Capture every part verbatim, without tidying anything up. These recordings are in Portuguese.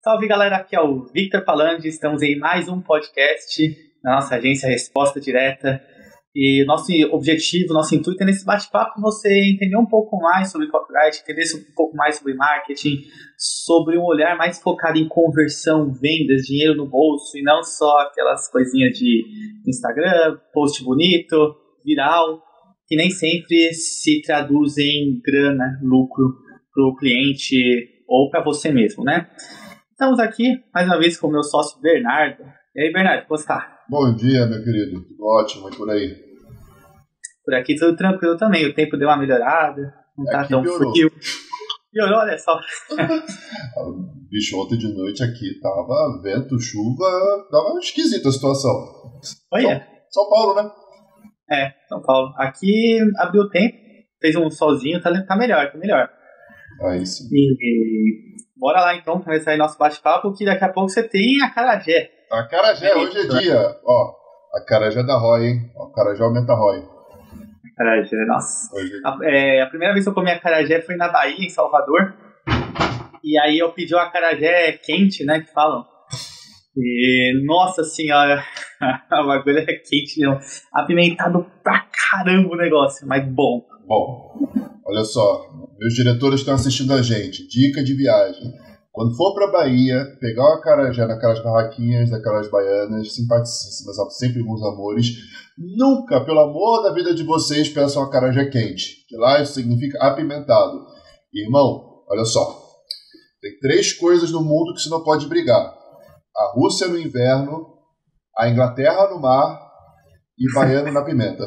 Salve galera, aqui é o Victor falando, estamos em mais um podcast da nossa agência Resposta Direta e nosso objetivo, nosso intuito é nesse bate-papo você entender um pouco mais sobre copyright, entender um pouco mais sobre marketing, sobre um olhar mais focado em conversão, vendas, dinheiro no bolso e não só aquelas coisinhas de Instagram, post bonito, viral, que nem sempre se traduz em grana, lucro para o cliente ou para você mesmo, né? Estamos aqui, mais uma vez, com o meu sócio Bernardo. E aí, Bernardo, como você tá? Bom dia, meu querido. Tudo ótimo, e por aí? Por aqui tudo tranquilo também. O tempo deu uma melhorada, não tá aqui tão piorou. frio. Piorou, olha só. Bicho, ontem de noite aqui tava vento, chuva, tava esquisita a situação. Olha. São, São Paulo, né? É, São Paulo. Aqui abriu o tempo, fez um solzinho, tá, tá melhor, tá melhor. Aí sim. E bora lá então, começar aí nosso bate-papo, que daqui a pouco você tem a acarajé. A acarajé, hoje é dia. Ó, a acarajé da Roy, hein? A acarajé aumenta a Roy. Acarajé, nossa. Hoje... A, é, a primeira vez que eu comi acarajé foi na Bahia, em Salvador. E aí eu pedi o acarajé quente, né, que falam. E, nossa senhora, o bagulho é quente, não. Apimentado pra caramba o negócio, mas bom. Bom, olha só, meus diretores estão assistindo a gente. Dica de viagem. Quando for pra Bahia, pegar o acarajé naquelas barraquinhas, daquelas baianas, simpaticíssimas, sempre bons amores, nunca, pelo amor da vida de vocês, peçam acarajé quente. Que lá isso significa apimentado. Irmão, olha só. Tem três coisas no mundo que você não pode brigar. A Rússia no inverno, a Inglaterra no mar e baiano na pimenta.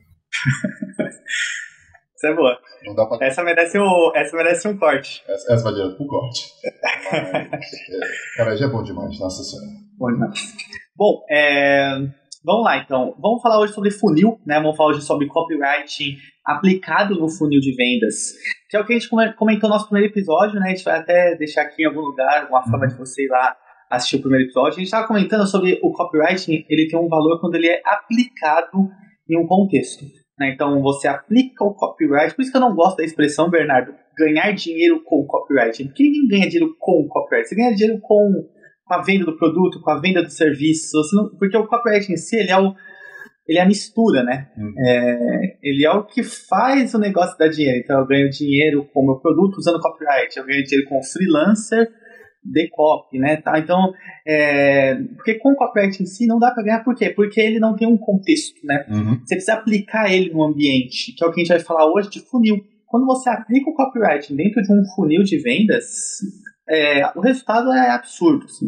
Essa é boa. Não dá pra... essa, merece o, essa merece um corte. Essa, essa vai direto pro corte. Mas, é, cara, já é bom demais, nossa senhora. Bom demais. Bom, é, vamos lá então. Vamos falar hoje sobre funil, né? Vamos falar hoje sobre copywriting aplicado no funil de vendas. Que é o que a gente comentou no nosso primeiro episódio, né? A gente vai até deixar aqui em algum lugar alguma forma de você ir lá assistir o primeiro episódio. A gente estava comentando sobre o copywriting, ele tem um valor quando ele é aplicado em um contexto. Então, você aplica o copyright. Por isso que eu não gosto da expressão, Bernardo, ganhar dinheiro com o copyright. Porque ninguém ganha dinheiro com o copyright. Você ganha dinheiro com, com a venda do produto, com a venda do serviço. Você não, porque o copyright em si, ele é, o, ele é a mistura, né? Hum. É, ele é o que faz o negócio dar dinheiro. Então, eu ganho dinheiro com o meu produto usando copyright. Eu ganho dinheiro com o freelancer de copy, né? Tá? Então, é, porque com o copyright em si não dá para ganhar, por quê? Porque ele não tem um contexto, né? Uhum. Você precisa aplicar ele no ambiente, que é o que a gente vai falar hoje de funil. Quando você aplica o copyright dentro de um funil de vendas, é, o resultado é absurdo, assim.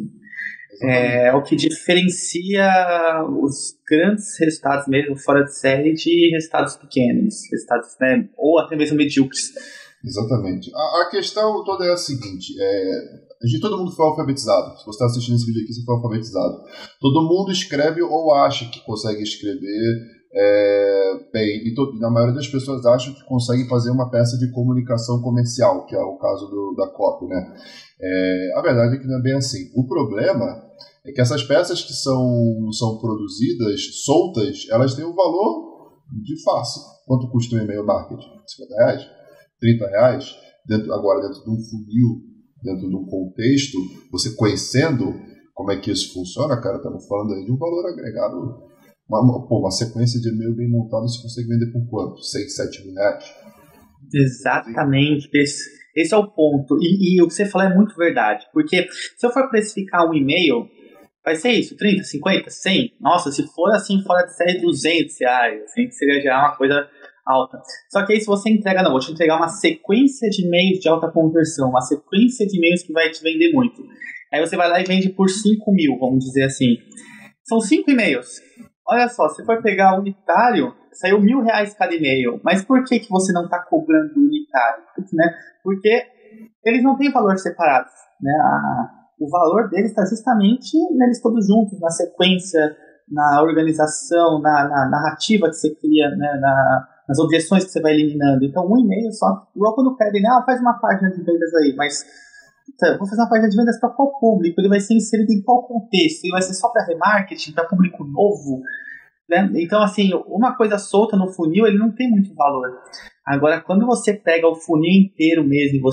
É o que diferencia os grandes resultados mesmo fora de série de resultados pequenos, resultados, né, ou até mesmo medíocres. Exatamente. A, a questão toda é a seguinte, é, a gente, todo mundo foi alfabetizado. Se você está assistindo esse vídeo aqui, você foi alfabetizado. Todo mundo escreve ou acha que consegue escrever é, bem, e to, a maioria das pessoas acham que consegue fazer uma peça de comunicação comercial, que é o caso do, da copy, né? É, a verdade é que não é bem assim. O problema é que essas peças que são, são produzidas, soltas, elas têm um valor de face. Quanto custa um e-mail marketing? cinquenta reais? trinta reais? Dentro, agora, dentro de um funil, dentro de um contexto, você conhecendo como é que isso funciona, cara, estamos falando aí de um valor agregado. Uma, uma, pô, uma sequência de e-mail bem montada, você consegue vender por quanto? seis, sete mil reais? Exatamente. Esse, esse é o ponto. E, e o que você falou é muito verdade. Porque se eu for precificar um e-mail, vai ser isso, trinta, cinquenta, cem? Nossa, se for assim, fora de série, duzentos reais. Assim, seria já uma coisa alta. Só que aí se você entrega, não, vou te entregar uma sequência de e-mails de alta conversão, uma sequência de e-mails que vai te vender muito. Aí você vai lá e vende por cinco mil, vamos dizer assim. São cinco e-mails. Olha só, se for pegar unitário, saiu mil reais cada e-mail. Mas por que, que você não está cobrando unitário? Porque, né? Porque eles não têm valor separados. Né? A, o valor deles está justamente neles todos juntos, na sequência, na organização, na, na narrativa que você cria, né? na, nas objeções que você vai eliminando. Então, um e-mail só, igual quando pedem, ah, faz uma página de vendas aí, mas puta, vou fazer uma página de vendas para qual público? Ele vai ser inserido em qual contexto? Ele vai ser só para remarketing, para público novo? Né? Então, assim, uma coisa solta no funil, ele não tem muito valor. Agora, quando você pega o funil inteiro mesmo e você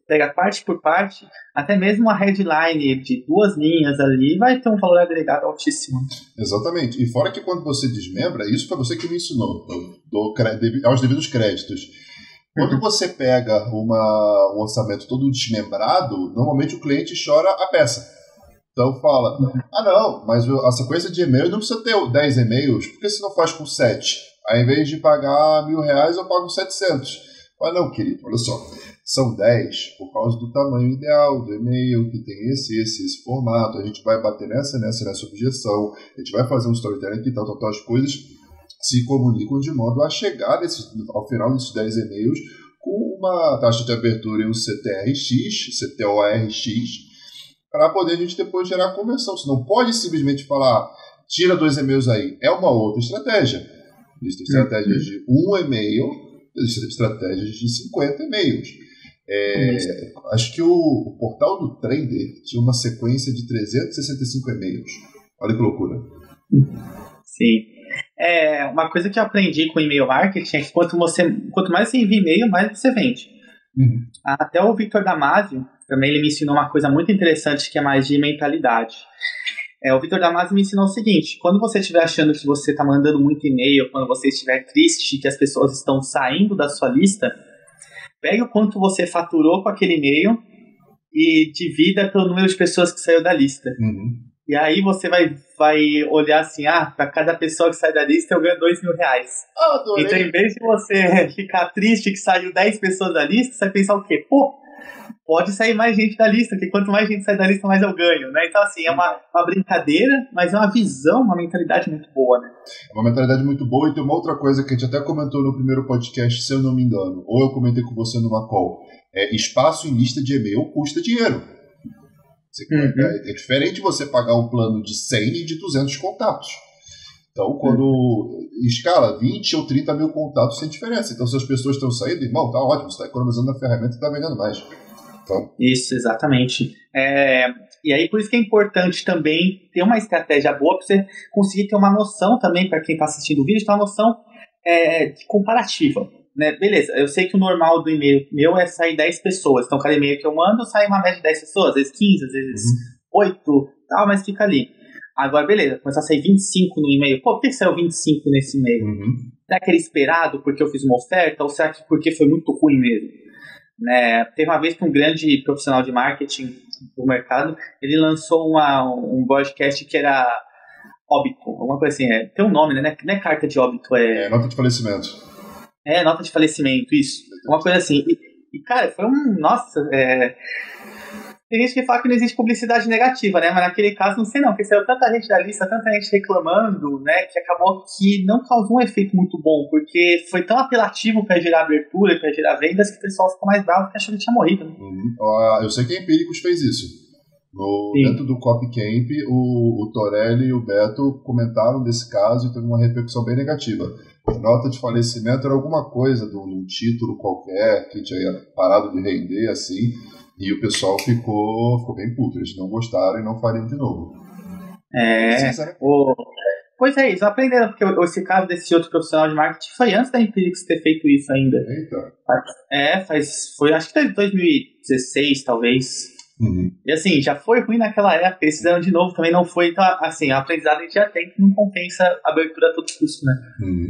pega parte por parte, até mesmo uma headline de duas linhas ali vai ter um valor agregado altíssimo. Exatamente. E fora que quando você desmembra, isso foi você que me ensinou, eu dou aos devidos créditos. Quando você pega uma, um orçamento todo desmembrado, normalmente o cliente chora a peça. Então fala, ah não, mas a sequência de e-mails não precisa ter dez e-mails, por que você não faz com sete? Aí, em vez de pagar mil reais, eu pago setecentos. Mas não, querido, olha só, são dez por causa do tamanho ideal do e-mail, que tem esse, esse, esse formato, a gente vai bater nessa, nessa, nessa objeção, a gente vai fazer um storytelling aqui, tal, tal, tal, as coisas se comunicam de modo a chegar nesse, ao final desses dez e-mails com uma taxa de abertura e um C T R X, C T O R X, para poder a gente depois gerar conversão. Você não pode simplesmente falar, tira dois e-mails aí. É uma outra estratégia. Existem estratégias de um e-mail, existem estratégias de cinquenta e-mails. É, acho que o, o portal do Trader tinha uma sequência de trezentos e sessenta e cinco e-mails. Olha que loucura. Sim. É, uma coisa que eu aprendi com e-mail marketing é que quanto, você, quanto mais você envia e-mail, mais você vende. Uhum. Até o Victor Damasio, também ele me ensinou uma coisa muito interessante que é mais de mentalidade. É, o Victor Damasio me ensinou o seguinte, quando você estiver achando que você está mandando muito e-mail, quando você estiver triste, que as pessoas estão saindo da sua lista, pegue o quanto você faturou com aquele e-mail e divida pelo número de pessoas que saiu da lista. Uhum. E aí você vai, vai olhar assim, ah, para cada pessoa que sai da lista eu ganho dois mil reais. Adorei. Então, em vez de você ficar triste que saiu dez pessoas da lista, você vai pensar o quê? Pô, pode sair mais gente da lista, porque quanto mais gente sai da lista, mais eu ganho, né? Então, assim, é uma, uma brincadeira, mas é uma visão, uma mentalidade muito boa, né? É uma mentalidade muito boa, e tem uma outra coisa que a gente até comentou no primeiro podcast, se eu não me engano, ou eu comentei com você numa call, é espaço em lista de e-mail custa dinheiro. Você, uhum. é, é diferente você pagar um plano de cem e de duzentos contatos. Então, quando uhum. escala vinte ou trinta mil contatos, tem diferença. Então, se as pessoas estão saindo, irmão, tá ótimo, você está economizando na ferramenta e está vendendo mais. Então... Isso, exatamente. É, e aí, por isso que é importante também ter uma estratégia boa para você conseguir ter uma noção também, para quem está assistindo o vídeo, ter uma noção é, comparativa. Né? Beleza, eu sei que o normal do e-mail meu é sair dez pessoas. Então, cada e-mail que eu mando sai uma média de dez pessoas, às vezes quinze, às vezes uhum. oito, tal, mas fica ali. Agora, beleza, começou a sair vinte e cinco no e-mail. Pô, por que saiu vinte e cinco nesse e-mail? Uhum. Será que era esperado porque eu fiz uma oferta? Ou será que porque foi muito ruim mesmo? Né? Teve uma vez que um grande profissional de marketing do mercado, ele lançou uma, um broadcast que era óbito, alguma coisa assim. É, tem um nome, né? Não é carta de óbito, é... É nota de falecimento. É, nota de falecimento, isso. Uma coisa assim. E, e cara, foi um... Nossa, é... Tem gente que fala que não existe publicidade negativa, né? Mas naquele caso, não sei não, porque saiu tanta gente da lista, tanta gente reclamando, né? Que acabou que não causou um efeito muito bom, porque foi tão apelativo para gerar abertura, para gerar vendas, que o pessoal ficou mais bravo porque achou que tinha morrido. Né? Uhum. Eu sei que a Empíricos fez isso. No, dentro do Copycamp, o, o Torelli e o Beto comentaram desse caso e teve uma repercussão bem negativa. A nota de falecimento era alguma coisa de um título qualquer que tinha parado de render, assim, e o pessoal ficou, ficou bem puto. Eles não gostaram e não fariam de novo. É, o... Pois é, eles aprenderam, porque esse caso desse outro profissional de marketing foi antes da Empíricos ter feito isso ainda. Eita. É, faz, foi, acho que foi dois mil e dezesseis, talvez. Uhum. E assim, já foi ruim naquela época, eles fizeram de novo, também não foi, então, assim, a aprendizado a gente já tem que não compensa a abertura a todo custo, né? Uhum.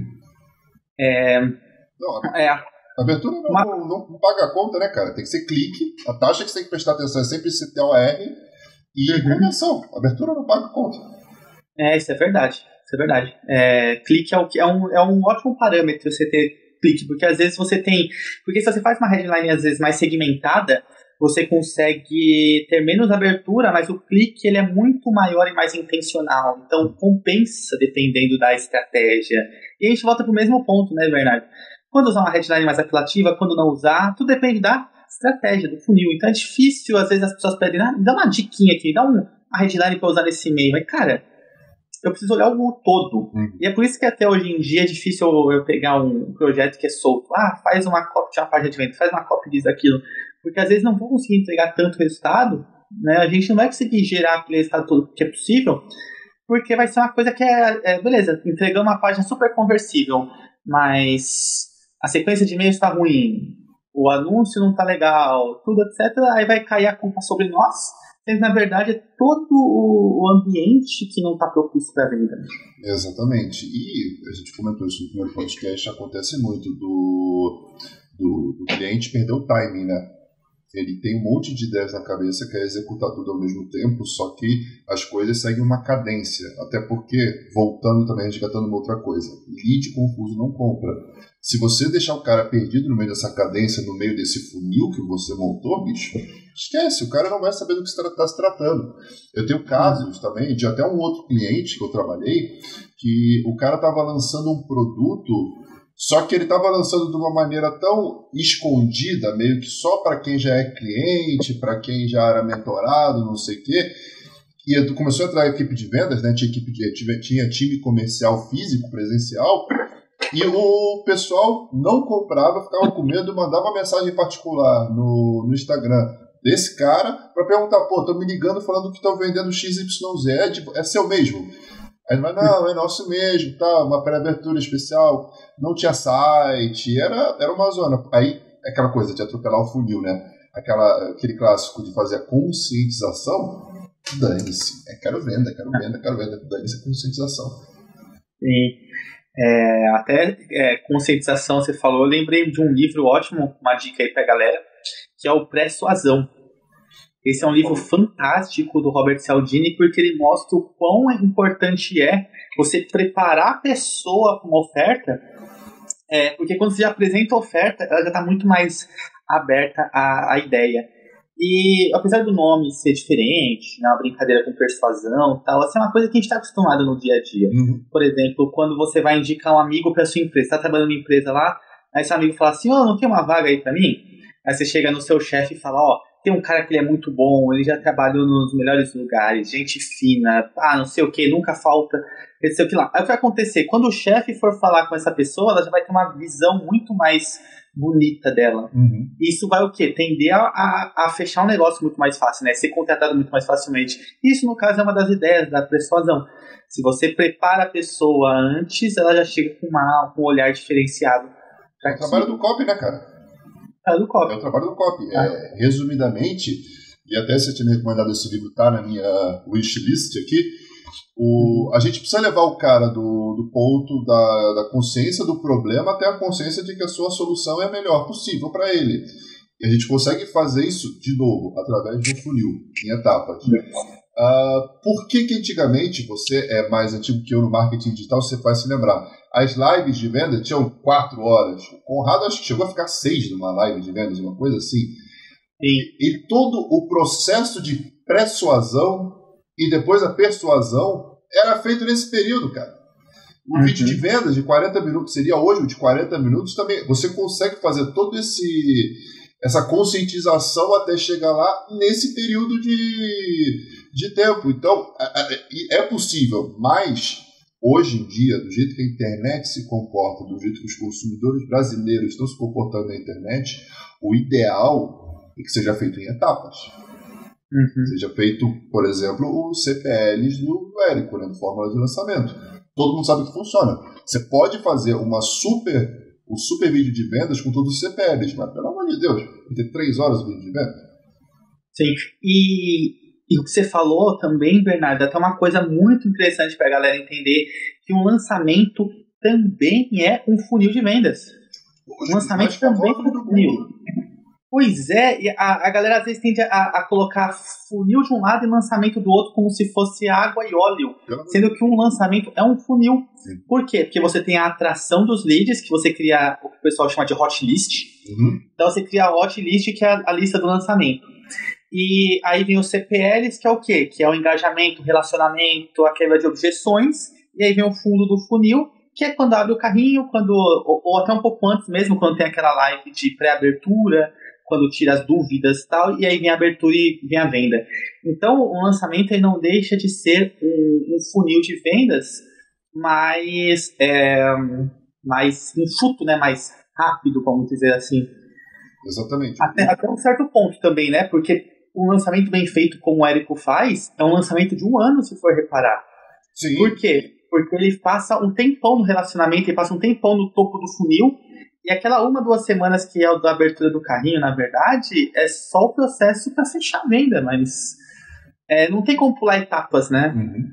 É... Não, a... é... A abertura não, Uma... não, não paga a conta, né, cara? Tem que ser clique, a taxa que você tem que prestar atenção é sempre C T O R e uhum. conversão. A abertura não paga a conta. É, isso é verdade. Isso é verdade. É, clique é, o que, é, um, é um ótimo parâmetro você ter clique, porque às vezes você tem... Porque se você faz uma headline, às vezes, mais segmentada, você consegue ter menos abertura, mas o clique ele é muito maior e mais intencional. Então, compensa dependendo da estratégia. E a gente volta para o mesmo ponto, né, Bernardo? Quando usar uma headline mais apelativa, quando não usar, tudo depende da estratégia, do funil. Então é difícil, às vezes as pessoas pedem, ah, dá uma diquinha aqui, dá um, uma headline para usar nesse e-mail. Mas, cara, eu preciso olhar o todo. Uhum. E é por isso que até hoje em dia é difícil eu pegar um projeto que é solto. Ah, faz uma copy de uma página de venda, faz uma copy disso, daquilo. Porque às vezes não vou conseguir entregar tanto resultado, né? A gente não vai conseguir gerar aquele resultado todo que é possível, porque vai ser uma coisa que é, é beleza, entregamos uma página super conversível, mas a sequência de e-mails está ruim, o anúncio não tá legal, tudo, etcétera, aí vai cair a culpa sobre nós, sendo na verdade é todo o ambiente que não tá propício para a venda. Exatamente. E a gente comentou isso no primeiro podcast, acontece muito do, do, do cliente perder o timing, né? Ele tem um monte de ideias na cabeça, quer executar tudo ao mesmo tempo, só que as coisas seguem uma cadência. Até porque, voltando também, resgatando uma outra coisa, lead confuso não compra. Se você deixar o cara perdido no meio dessa cadência, no meio desse funil que você montou, bicho, esquece, o cara não vai saber do que está tá se tratando. Eu tenho casos também de até um outro cliente que eu trabalhei, que o cara estava lançando um produto, só que ele estava lançando de uma maneira tão escondida, meio que só para quem já é cliente, para quem já era mentorado, não sei o quê. E começou a entrar a equipe de vendas, né? Tinha, equipe de, tinha time comercial físico, presencial, e o pessoal não comprava, ficava com medo, mandava mensagem particular no, no Instagram desse cara para perguntar, pô, estão me ligando falando que estão vendendo X Y Z, é, tipo, é seu mesmo? Aí ele vai, não, é nosso mesmo, tá, uma pré-abertura especial, não tinha site, era, era uma zona. Aí, aquela coisa de atropelar o funil, né? Aquela, aquele clássico de fazer a conscientização, dane-se, é, quero venda, quero venda, quero venda, dane-se a conscientização. Sim, é, até é, conscientização, você falou, eu lembrei de um livro ótimo, uma dica aí pra galera, que é o Persuasão. Esse é um livro fantástico do Robert Cialdini, porque ele mostra o quão importante é você preparar a pessoa para uma oferta, é, porque quando você já apresenta a oferta, ela já está muito mais aberta à, à ideia. E apesar do nome ser diferente, né, uma brincadeira com persuasão, tal, assim, é uma coisa que a gente está acostumado no dia a dia. Uhum. Por exemplo, quando você vai indicar um amigo para sua empresa, está trabalhando em empresa lá, aí seu amigo fala assim, oh, não tem uma vaga aí para mim? Aí você chega no seu chefe e fala, ó, oh, tem um cara que ele é muito bom, ele já trabalhou nos melhores lugares, gente fina, ah, não sei o que, nunca falta, não sei o que lá. Aí o que vai acontecer? Quando o chefe for falar com essa pessoa, ela já vai ter uma visão muito mais bonita dela. Uhum. Isso vai o quê? Tender a, a, a fechar um negócio muito mais fácil, né? Ser contratado muito mais facilmente. Isso, no caso, é uma das ideias da persuasão. Se você prepara a pessoa antes, ela já chega com, uma, com um olhar diferenciado. É o trabalho do copy, né, cara? É do copy. É o trabalho do copy. Ah. É, resumidamente, e até se eu tinha recomendado esse livro, tá na minha wishlist aqui, o, a gente precisa levar o cara do, do ponto da, da consciência do problema até a consciência de que a sua solução é a melhor possível para ele. E a gente consegue fazer isso, de novo, através de um funil, em etapas. Uh, por que que antigamente, você é mais antigo que eu no marketing digital, você vai se lembrar, as lives de venda tinham quatro horas. O Conrado acho que chegou a ficar seis numa live de vendas, uma coisa assim. E, e todo o processo de persuasão e depois a persuasão era feito nesse período, cara. O uhum. vídeo de vendas de quarenta minutos seria hoje o de quarenta minutos também. Você consegue fazer todo esse essa conscientização até chegar lá nesse período de, de tempo. Então, é, é possível, mas hoje em dia, do jeito que a internet se comporta, do jeito que os consumidores brasileiros estão se comportando na internet, o ideal é que seja feito em etapas. Uhum. Seja feito, por exemplo, os C P Ls do Érico, né, do Fórmula de Lançamento. Todo mundo sabe que funciona. Você pode fazer uma super, um super vídeo de vendas com todos os C P Ls, mas pelo amor de Deus, vai ter três horas o vídeo de vendas. Sim, e, e o que você falou também, Bernardo, até uma coisa muito interessante para a galera entender, que um lançamento também é um funil de vendas. O lançamento também é um funil. Pois é, e a, a galera às vezes tende a, a colocar funil de um lado e lançamento do outro como se fosse água e óleo, sendo que um lançamento é um funil. Sim. Por quê? Porque você tem a atração dos leads, que você cria o que o pessoal chama de hot list. Uhum. Então você cria a hot list, que é a, a lista do lançamento. E aí vem os C P Ls, que é o quê? Que é o engajamento, o relacionamento, a quebra de objeções. E aí vem o fundo do funil, que é quando abre o carrinho, quando ou, ou até um pouco antes mesmo, quando tem aquela live de pré-abertura, quando tira as dúvidas e tal, e aí vem a abertura e vem a venda. Então, o lançamento aí não deixa de ser um, um funil de vendas mais, é, mais enxuto, né? Mais rápido, vamos dizer assim. Exatamente. Até, até um certo ponto também, né? Porque um lançamento bem feito, como o Érico faz, é um lançamento de um ano, se for reparar. Sim. Por quê? Porque ele passa um tempão no relacionamento, ele passa um tempão no topo do funil, E aquela uma, duas semanas que é o da abertura do carrinho, na verdade, é só o processo para fechar a venda, mas é, não tem como pular etapas, né? Uhum.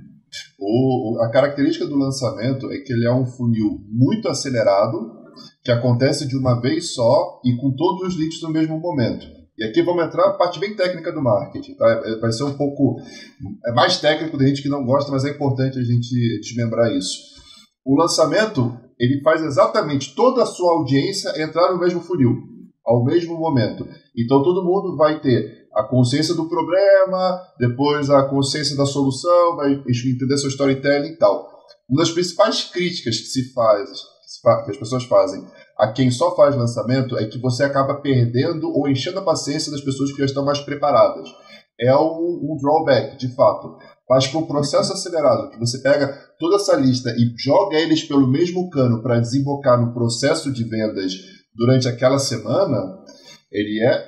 O, a característica do lançamento é que ele é um funil muito acelerado, que acontece de uma vez só e com todos os leads no mesmo momento. E aqui vamos entrar na parte bem técnica do marketing, tá? Vai ser um pouco é mais técnico, da gente que não gosta, mas é importante a gente desmembrar isso. O lançamento, ele faz exatamente toda a sua audiência entrar no mesmo funil, ao mesmo momento. Então todo mundo vai ter a consciência do problema, depois a consciência da solução, vai entender seu storytelling e tal. Uma das principais críticas que se faz, que as pessoas fazem a quem só faz lançamento é que você acaba perdendo ou enchendo a paciência das pessoas que já estão mais preparadas. É um, um drawback, de fato. Mas para um processo acelerado, que você pega toda essa lista e joga eles pelo mesmo cano para desembocar no processo de vendas durante aquela semana, ele é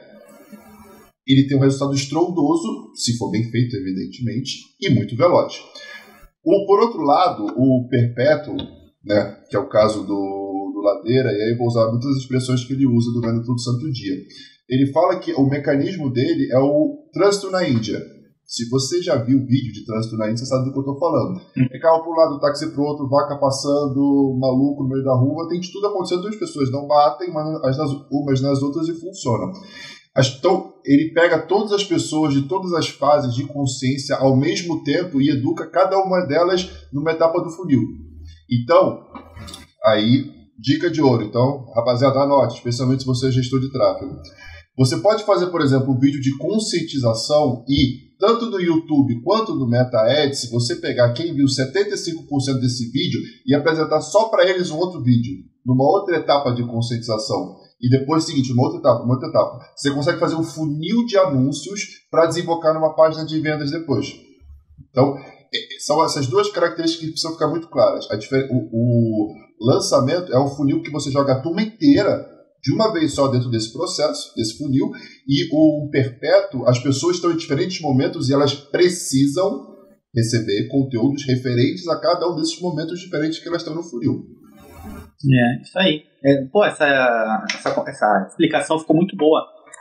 ele tem um resultado estrondoso, se for bem feito, evidentemente, e muito veloz. O, por outro lado, o perpétuo, né, que é o caso do, do Ladeira, e aí eu vou usar muitas expressões que ele usa durante todo o santo dia. Ele fala que o mecanismo dele é o trânsito na Índia. Se você já viu vídeo de trânsito na Índia, você sabe do que eu estou falando. É carro para um lado, táxi para o outro, vaca passando, maluco no meio da rua, tem de tudo acontecendo, as pessoas não batem umas nas, umas nas outras e funcionam. Então, ele pega todas as pessoas de todas as fases de consciência ao mesmo tempo e educa cada uma delas numa etapa do funil. Então, aí, dica de ouro. Então, rapaziada, anote, especialmente se você é gestor de tráfego. Você pode fazer, por exemplo, um vídeo de conscientização e, tanto no YouTube quanto no Meta Ads, se você pegar quem viu setenta e cinco por cento desse vídeo e apresentar só para eles um outro vídeo, numa outra etapa de conscientização, e depois, seguinte, uma outra etapa, uma outra etapa, você consegue fazer um funil de anúncios para desembocar numa página de vendas depois. Então, são essas duas características que precisam ficar muito claras. A difer- o, o lançamento é um funil que você joga a turma inteira de uma vez só dentro desse processo, desse funil, e o perpétuo, as pessoas estão em diferentes momentos e elas precisam receber conteúdos referentes a cada um desses momentos diferentes que elas estão no funil. É, isso aí. É, pô, essa, essa, essa explicação ficou muito boa.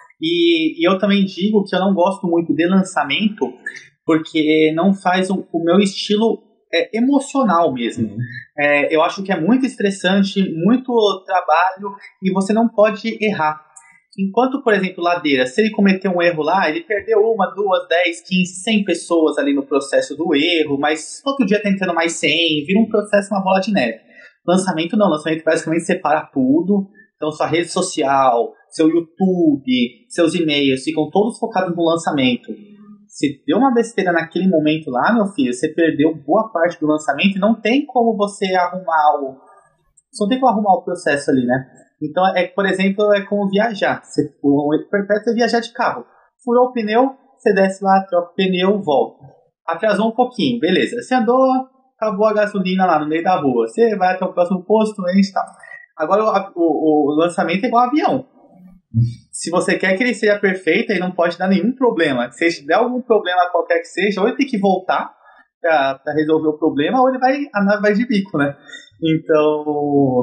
E, e eu também digo que eu não gosto muito de lançamento porque não faz o, o meu estilo é, emocional mesmo. Uhum. É, eu acho que é muito estressante, muito trabalho e você não pode errar. Enquanto, por exemplo, Ladeira, se ele cometer um erro lá, ele perdeu uma, duas, dez, quinze, cem pessoas ali no processo do erro, mas outro dia tentando mais cem, vira um processo, uma bola de neve. Lançamento não, lançamento basicamente separa tudo, então sua rede social, seu YouTube, seus e-mails ficam todos focados no lançamento. Se deu uma besteira naquele momento lá, meu filho, você perdeu boa parte do lançamento e não tem como você arrumar o... Você não tem como arrumar o processo ali, né? Então, é, por exemplo, é como viajar. Você, o perpétuo é viajar de carro. Furou o pneu, você desce lá, troca o pneu, volta. Atrasou um pouquinho, beleza. Você andou, acabou a gasolina lá no meio da rua. Você vai até o próximo posto, enche e tal. Agora, o, o, o lançamento é igual um avião. Se você quer que ele seja perfeito, ele não pode dar nenhum problema. Se der algum problema qualquer que seja, ou ele tem que voltar para resolver o problema, ou ele vai, a nave vai de bico, né? Então,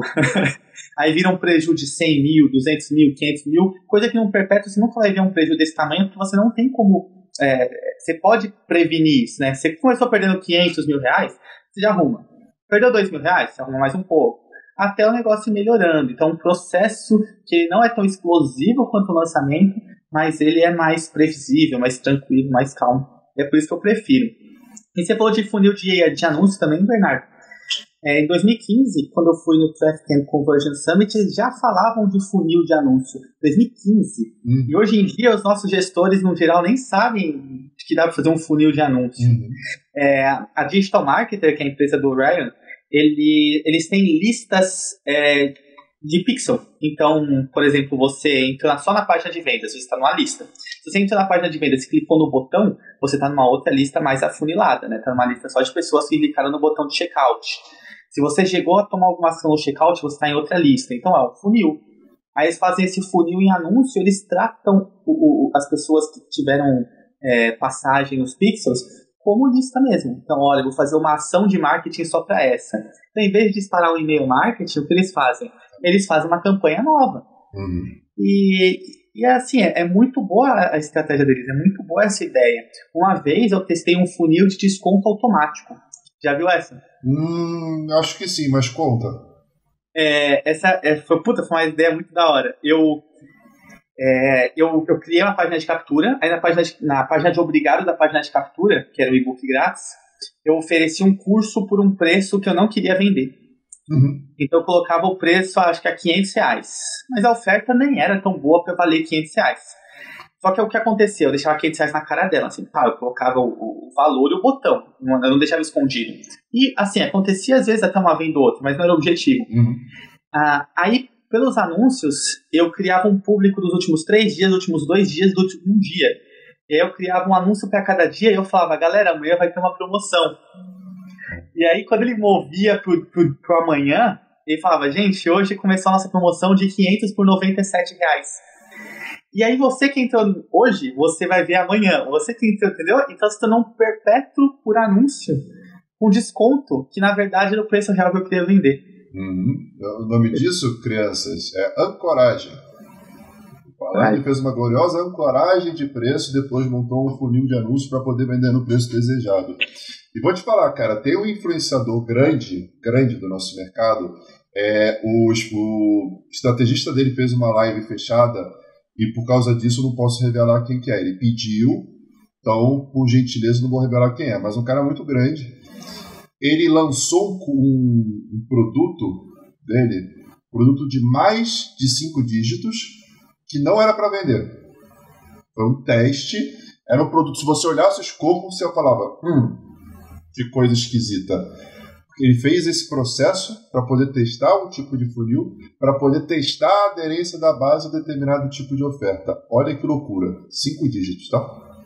aí vira um prejuízo de cem mil, duzentos mil, quinhentos mil, coisa que num perpétuo você nunca vai ver um prejuízo desse tamanho, porque você não tem como... É, você pode prevenir isso, né? Você começou perdendo quinhentos mil reais, você já arruma. Perdeu dois mil reais, você arruma mais um pouco. Até o negócio ir melhorando. Então, um processo que não é tão explosivo quanto o lançamento, mas ele é mais previsível, mais tranquilo, mais calmo. É por isso que eu prefiro. E você falou de funil de, de anúncio também, Bernardo. É, em dois mil e quinze, quando eu fui no Traffic and Conversion Summit, eles já falavam de funil de anúncio. dois mil e quinze. Uhum. E hoje em dia, os nossos gestores, no geral, nem sabem que dá para fazer um funil de anúncio. Uhum. É, a Digital Marketer, que é a empresa do Ryan, Ele, eles têm listas é, de pixel. Então, por exemplo, você entra só na página de vendas, você está numa lista. Se você entra na página de vendas e clicou no botão, você está numa outra lista mais afunilada, né? Está numa lista só de pessoas que clicaram no botão de checkout. Se você chegou a tomar alguma ação no checkout, você está em outra lista. Então, é um funil. Aí eles fazem esse funil em anúncio, eles tratam o, o, as pessoas que tiveram é, passagem nos pixels como lista mesmo. Então, olha, vou fazer uma ação de marketing só para essa. Então, em vez de disparar um e-mail marketing, o que eles fazem? eles fazem uma campanha nova. Uhum. E, e assim, é, é muito boa a estratégia deles, é muito boa essa ideia. Uma vez eu testei um funil de desconto automático. Já viu essa? Hum, acho que sim, mas conta. É, essa é, foi, puta, foi uma ideia muito da hora. Eu, é, eu, eu criei uma página de captura, aí na página de, na página de obrigado da página de captura, que era o e-book grátis, eu ofereci um curso por um preço que eu não queria vender. Uhum. Então eu colocava o preço, acho que a quinhentos reais. Mas a oferta nem era tão boa para valer quinhentos reais. Só que o que aconteceu? Eu deixava quinhentos reais na cara dela, assim, tá, eu colocava o, o valor e o botão, eu não deixava escondido. E, assim, acontecia às vezes até uma venda ou outra, mas não era o objetivo. Uhum. Ah, aí, pelos anúncios, eu criava um público dos últimos três dias, dos últimos dois dias, do último um dia. E aí eu criava um anúncio para cada dia e eu falava, galera, amanhã vai ter uma promoção. E aí, quando ele movia pro, pro, pro amanhã, ele falava, gente, hoje começou a nossa promoção de quinhentos por noventa e sete reais. E aí você que entrou hoje, você vai ver amanhã. Você que entrou, entendeu? Então se tornou um perpétuo por anúncio, com desconto, que na verdade era o preço real que eu queria vender. Uhum. O nome disso, crianças, é ancoragem. O Alan fez uma gloriosa ancoragem de preço e depois montou um funil de anúncios para poder vender no preço desejado. E vou te falar, cara, tem um influenciador grande, grande do nosso mercado, é, os, o estrategista dele fez uma live fechada e por causa disso eu não posso revelar quem que é. Ele pediu, então por gentileza não vou revelar quem é, mas um cara muito grande. Ele lançou um, um produto dele, produto de mais de cinco dígitos, que não era para vender. Foi um teste, era um produto, se você olhasse o escopo, você falava, hum, que coisa esquisita. Ele fez esse processo para poder testar um tipo de funil, para poder testar a aderência da base a determinado tipo de oferta. Olha que loucura. Cinco dígitos, tá?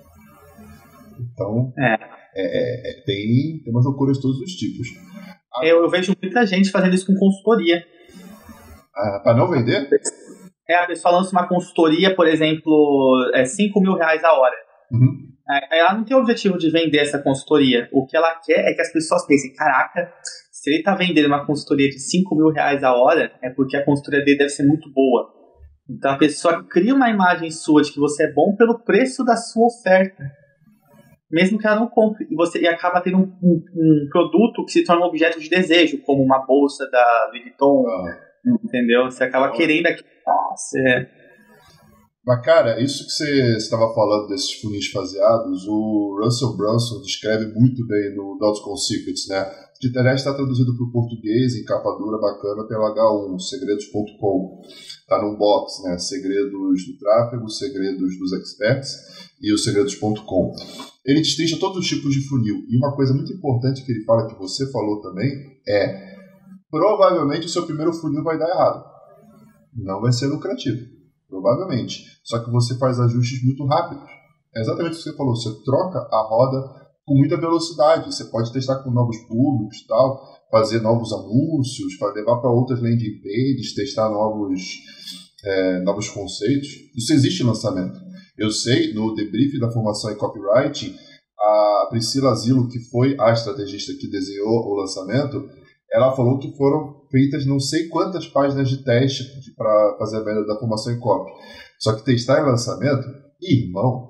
Então, é. É, é, tem, tem umas loucuras de todos os tipos. A... Eu, eu vejo muita gente fazendo isso com consultoria. Ah, para não vender? É, a pessoa lança uma consultoria, por exemplo, é cinco mil reais a hora. Uhum. Ela não tem o objetivo de vender essa consultoria. O que ela quer é que as pessoas pensem, caraca, se ele está vendendo uma consultoria de cinco mil reais a hora, é porque a consultoria dele deve ser muito boa. Então a pessoa cria uma imagem sua de que você é bom pelo preço da sua oferta. Mesmo que ela não compre. E você e acaba tendo um, um, um produto que se torna um objeto de desejo, como uma bolsa da Louis Vuitton, ah. entendeu? Você acaba ah. querendo aquilo. Nossa, é... Mas, cara, isso que você estava falando desses funis faseados, o Russell Brunson descreve muito bem no Dotcom Secrets, né? Que, aliás, está traduzido para o português em capa dura bacana pela agá um, segredos ponto com. Está num box, né? Segredos do tráfego, segredos dos experts e os segredos ponto com. Ele destrincha todos os tipos de funil. E uma coisa muito importante que ele fala, que você falou também, é provavelmente o seu primeiro funil vai dar errado. Não vai ser lucrativo. Provavelmente. Só que você faz ajustes muito rápidos. É exatamente o que você falou. Você troca a roda com muita velocidade. Você pode testar com novos públicos e tal, fazer novos anúncios, levar para outras landing pages, testar novos, é, novos conceitos. Isso existe em lançamento. Eu sei, no debrief da formação em copywriting, a Priscila Asilo, que foi a estrategista que desenhou o lançamento, ela falou que foram feitas não sei quantas páginas de teste para fazer a média da formação em copy. Só que testar em lançamento, irmão,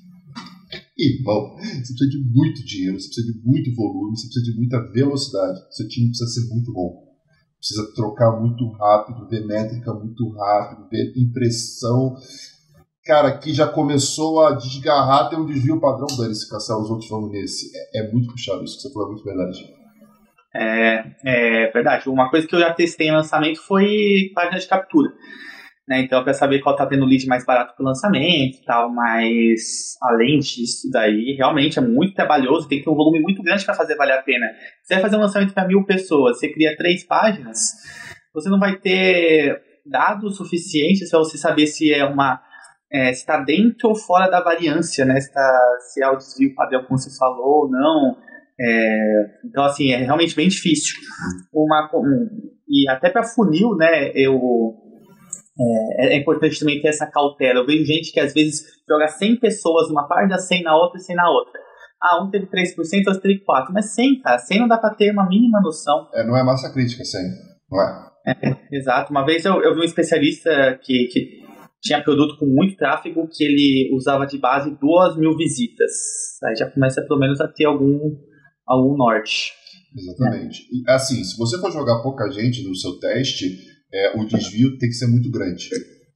irmão, você precisa de muito dinheiro, você precisa de muito volume, você precisa de muita velocidade. Seu time precisa ser muito bom. Precisa trocar muito rápido, ver métrica muito rápido, ver impressão. Cara, que já começou a desgarrar, tem um desvio padrão dele, se caçar os outros vão nesse. É, é muito puxado isso que você falou, é muito verdade. É, é verdade. Uma coisa que eu já testei em lançamento foi página de captura. Né? Então, para saber qual tá tendo lead mais barato pro lançamento e tal, mas além disso daí, realmente é muito trabalhoso, tem que ter um volume muito grande para fazer valer a pena. Você vai fazer um lançamento para mil pessoas, você cria três páginas, você não vai ter dados suficientes para você saber se é uma é, se está dentro ou fora da variância, né? Se, tá, se é o desvio padrão como você falou ou não. É, então, assim, é realmente bem difícil. Uma, um, e até para funil, né, eu, é, é importante também ter essa cautela. Eu vejo gente que às vezes joga cem pessoas numa página, cem na outra e cem na outra. Ah, um teve três por cento, outro teve quatro por cento. Mas cem, cara, cem não dá para ter uma mínima noção. É, não é massa crítica, cem. Não é? É, exato. Uma vez eu, eu vi um especialista que, que tinha produto com muito tráfego que ele usava de base duas mil visitas. Aí já começa pelo menos a ter algum, algum norte. Exatamente. É. E, assim, se você for jogar pouca gente no seu teste, é, o desvio tem que ser muito grande.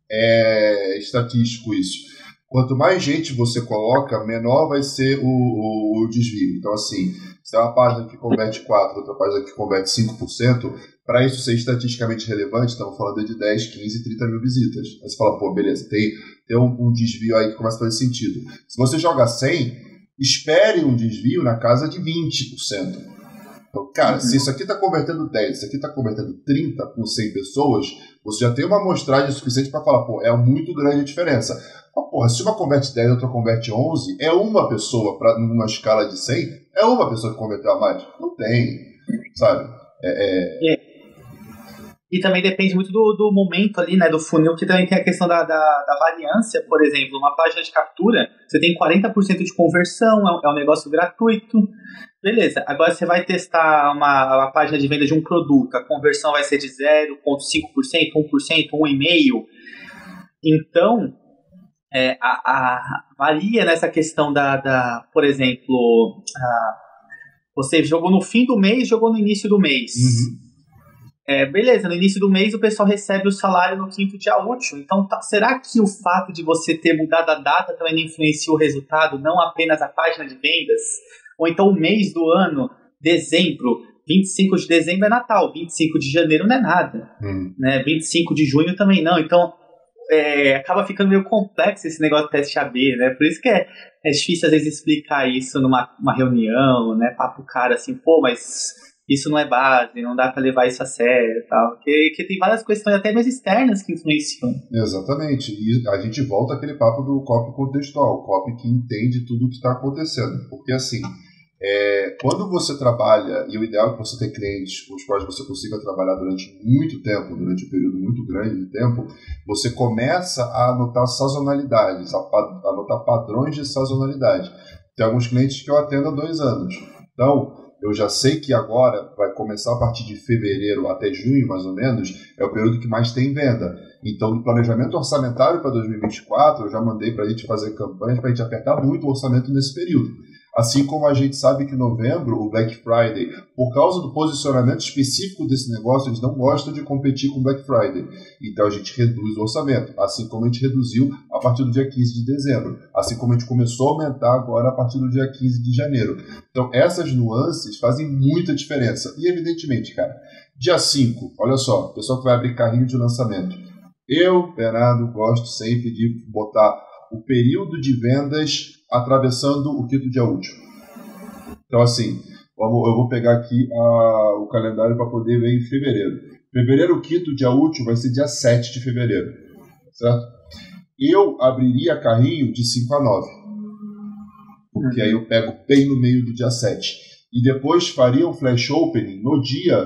É estatístico isso. Quanto mais gente você coloca, menor vai ser o, o, o desvio. Então, assim, se tem uma página que converte quatro por cento, outra página que converte cinco por cento, para isso ser estatisticamente relevante, estamos falando de dez, quinze, trinta mil visitas. Aí você fala, pô, beleza, tem, tem um, um desvio aí que começa a fazer sentido. Se você joga cem, espere um desvio na casa de vinte por cento. Então, cara, uhum. se isso aqui está convertendo dez, isso aqui está convertendo trinta com cem pessoas, você já tem uma amostragem suficiente para falar, pô, é muito grande a diferença. Mas, porra, se uma converte dez e outra converte onze, é uma pessoa, pra, numa escala de cem, é uma pessoa que converteu a mais? Não tem, sabe? É, é... É. E também depende muito do, do momento ali, né, do funil, que também tem a questão da, da, da variância. Por exemplo, uma página de captura, você tem quarenta por cento de conversão, é um, é um negócio gratuito. Beleza, agora você vai testar uma, uma página de venda de um produto, a conversão vai ser de zero vírgula cinco por cento, um por cento, um vírgula cinco por cento. Então, é, a, a, varia nessa questão da, da por exemplo, a, você jogou no fim do mês, jogou no início do mês. Uhum. É, beleza, no início do mês o pessoal recebe o salário no quinto dia útil. Então, tá, será que o fato de você ter mudado a data também não influencia o resultado, não apenas a página de vendas? Ou então o mês do ano, dezembro, vinte e cinco de dezembro é Natal, vinte e cinco de janeiro não é nada, hum. né? vinte e cinco de junho também não. Então, é, acaba ficando meio complexo esse negócio de teste A B, né? Por isso que é, é difícil às vezes explicar isso numa uma reunião, né? Papo cara assim, pô, mas isso não é base, não dá pra levar isso a sério e tal. Porque, porque tem várias questões até mais externas que influenciam. Exatamente. E a gente volta àquele papo do copy contextual, o copy que entende tudo o que está acontecendo. Porque assim, é, quando você trabalha, e o ideal é que você tenha clientes com os quais você consiga trabalhar durante muito tempo, durante um período muito grande de tempo, você começa a anotar sazonalidades, a, pa- a anotar padrões de sazonalidade. Tem alguns clientes que eu atendo há dois anos. Então, eu já sei que agora vai começar a partir de fevereiro até junho, mais ou menos, é o período que mais tem venda. Então, no planejamento orçamentário para dois mil e vinte e quatro, eu já mandei para a gente fazer campanhas para a gente apertar muito o orçamento nesse período. Assim como a gente sabe que em novembro, o Black Friday, por causa do posicionamento específico desse negócio, eles não gostam de competir com o Black Friday. Então a gente reduz o orçamento, assim como a gente reduziu a partir do dia quinze de dezembro, assim como a gente começou a aumentar agora a partir do dia quinze de janeiro. Então essas nuances fazem muita diferença. E evidentemente, cara, dia cinco, olha só, o pessoal que vai abrir carrinho de lançamento. Eu, Bernardo, gosto sempre de botar o período de vendas atravessando o quinto dia útil. Então, assim, eu vou pegar aqui a, o calendário para poder ver em fevereiro. Fevereiro, o quinto dia útil vai ser dia sete de fevereiro. Certo? Eu abriria carrinho de cinco a nove. Porque aí eu pego bem no meio do dia sete. E depois faria um flash opening no dia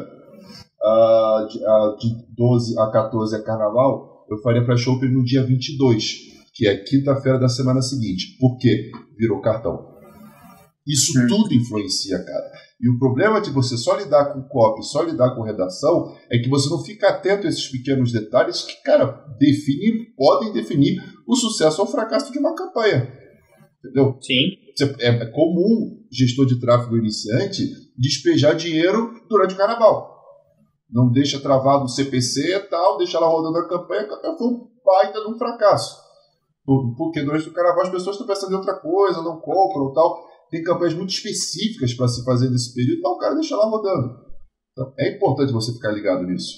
uh, de, uh, de doze a quatorze é carnaval. Eu faria flash opening no dia vinte e dois. Que é quinta-feira da semana seguinte. Por quê? Virou cartão. Isso hum. tudo influencia, cara. E o problema de você só lidar com copy, só lidar com redação, é que você não fica atento a esses pequenos detalhes que, cara, definem, podem definir o sucesso ou o fracasso de uma campanha. Entendeu? Sim. É comum, gestor de tráfego iniciante, despejar dinheiro durante o carnaval. Não deixa travado o C P C e tal, deixa lá rodando a campanha, a campanha foi um baita de um fracasso. Porque durante o carnaval as pessoas estão pensando em outra coisa, não compram e tal. Tem campanhas muito específicas para se fazer nesse período, então o cara deixa lá rodando. Então, é importante você ficar ligado nisso.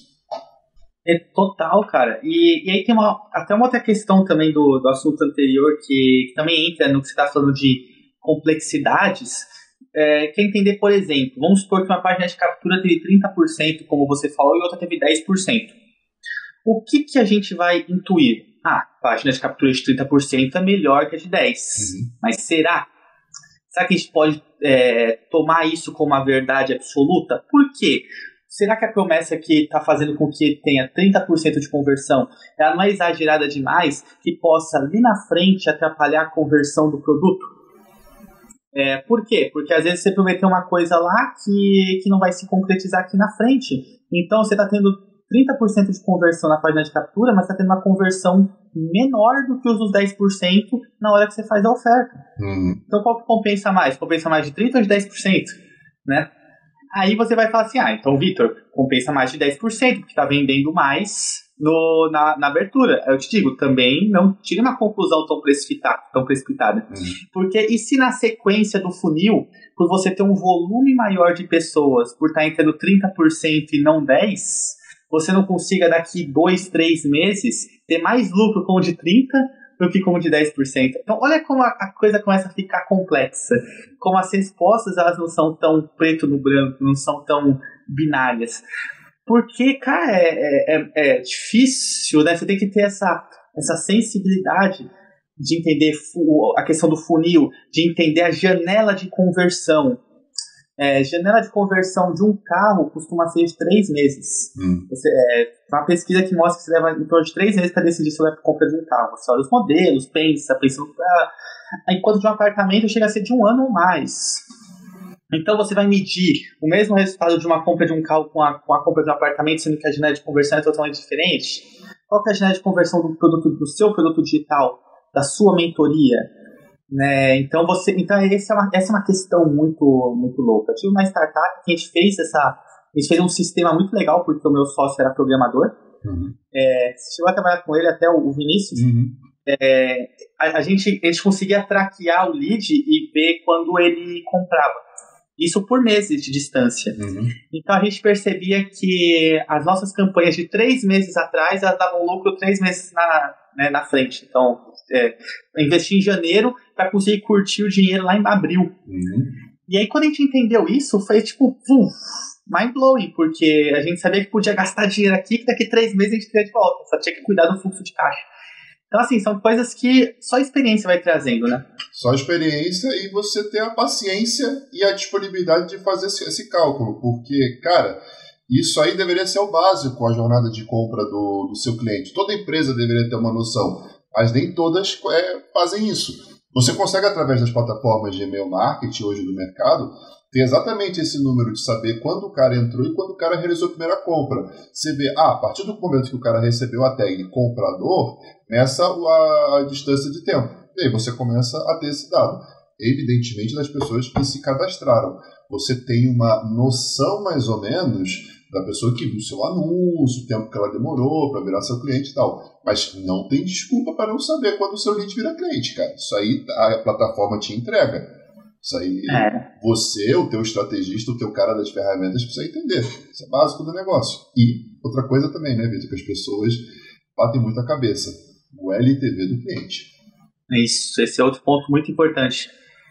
É total, cara. E, e aí tem uma, até uma outra questão também do, do assunto anterior, que, que também entra no que você está falando de complexidades. É, quer entender, por exemplo, vamos supor que uma página de captura teve trinta por cento, como você falou, e outra teve dez por cento. O que, que a gente vai intuir? Ah, a página de captura de trinta por cento é melhor que a de dez por cento. Uhum. Mas será? Será que a gente pode é, tomar isso como uma verdade absoluta? Por quê? Será que a promessa que está fazendo com que tenha trinta por cento de conversão, ela não é exagerada demais, que possa ali na frente atrapalhar a conversão do produto? É, por quê? Porque às vezes você prometeu uma coisa lá que, que não vai se concretizar aqui na frente. Então você está tendo trinta por cento de conversão na página de captura, mas está tendo uma conversão menor do que os dos dez por cento na hora que você faz a oferta. Uhum. Então qual que compensa mais? Compensa mais de trinta por cento ou de dez por cento? Né? Aí você vai falar assim, ah, então, Vitor, compensa mais de dez por cento, porque está vendendo mais no, na, na abertura. Eu te digo, também não tire uma conclusão tão precipitada. Tão precipitada. Uhum. Porque e se na sequência do funil, por você ter um volume maior de pessoas, por estar entrando trinta por cento e não dez por cento, você não consiga daqui dois, três meses ter mais lucro com o de trinta por cento do que com o de dez por cento. Então olha como a, a coisa começa a ficar complexa. Como as respostas elas não são tão preto no branco, não são tão binárias. Porque, cara, é, é, é difícil, né? Você tem que ter essa, essa sensibilidade de entender a questão do funil, de entender a janela de conversão. É, janela de conversão de um carro costuma ser de três meses. Hum. Você, é, uma pesquisa que mostra que você leva em torno de três meses para decidir sobre a compra de um carro. Você olha os modelos, pensa, pensa no... Ah, enquanto de um apartamento chega a ser de um ano ou mais. Então você vai medir o mesmo resultado de uma compra de um carro com a, com a compra de um apartamento, sendo que a janela de conversão é totalmente diferente. Qual que é a janela de conversão do produto, do seu produto digital, da sua mentoria? Né? Então, você, então essa, é uma, essa é uma questão muito, muito louca. Eu tive uma startup que a gente fez essa, a gente fez um sistema muito legal, porque o meu sócio era programador. Uhum. É, chegou a trabalhar com ele até o, o Vinícius. Uhum. É, a, a, gente, a gente conseguia traquear o lead e ver quando ele comprava. Isso por meses de distância. Uhum. Então a gente percebia que as nossas campanhas de três meses atrás, elas davam lucro três meses na, né, na frente. Então, é, investir em janeiro para conseguir curtir o dinheiro lá em abril. Uhum. E aí quando a gente entendeu isso, foi tipo, uf, mind-blowing, porque a gente sabia que podia gastar dinheiro aqui, que daqui três meses a gente teria de volta. Só tinha que cuidar do fluxo de caixa. Então, assim, são coisas que só a experiência vai trazendo, né? Só a experiência e você ter a paciência e a disponibilidade de fazer esse, esse cálculo. Porque, cara, isso aí deveria ser o básico, a jornada de compra do, do seu cliente. Toda empresa deveria ter uma noção, mas nem todas é, fazem isso. Você consegue, através das plataformas de e-mail marketing hoje do mercado, ter exatamente esse número de saber quando o cara entrou e quando o cara realizou a primeira compra. Você vê, ah, a partir do momento que o cara recebeu a tag comprador, começa a, a distância de tempo. E aí você começa a ter esse dado. Evidentemente, das pessoas que se cadastraram. Você tem uma noção, mais ou menos, da pessoa que viu seu anúncio, o tempo que ela demorou para virar seu cliente e tal. Mas não tem desculpa para não saber quando o seu lead vira cliente, cara. Isso aí a plataforma te entrega. Isso aí, é. Você, o teu estrategista, o teu cara das ferramentas precisa entender. Isso é básico do negócio. E outra coisa também, né, Vitor, que as pessoas batem muito a cabeça. O L T V do cliente. Isso, esse é outro ponto muito importante.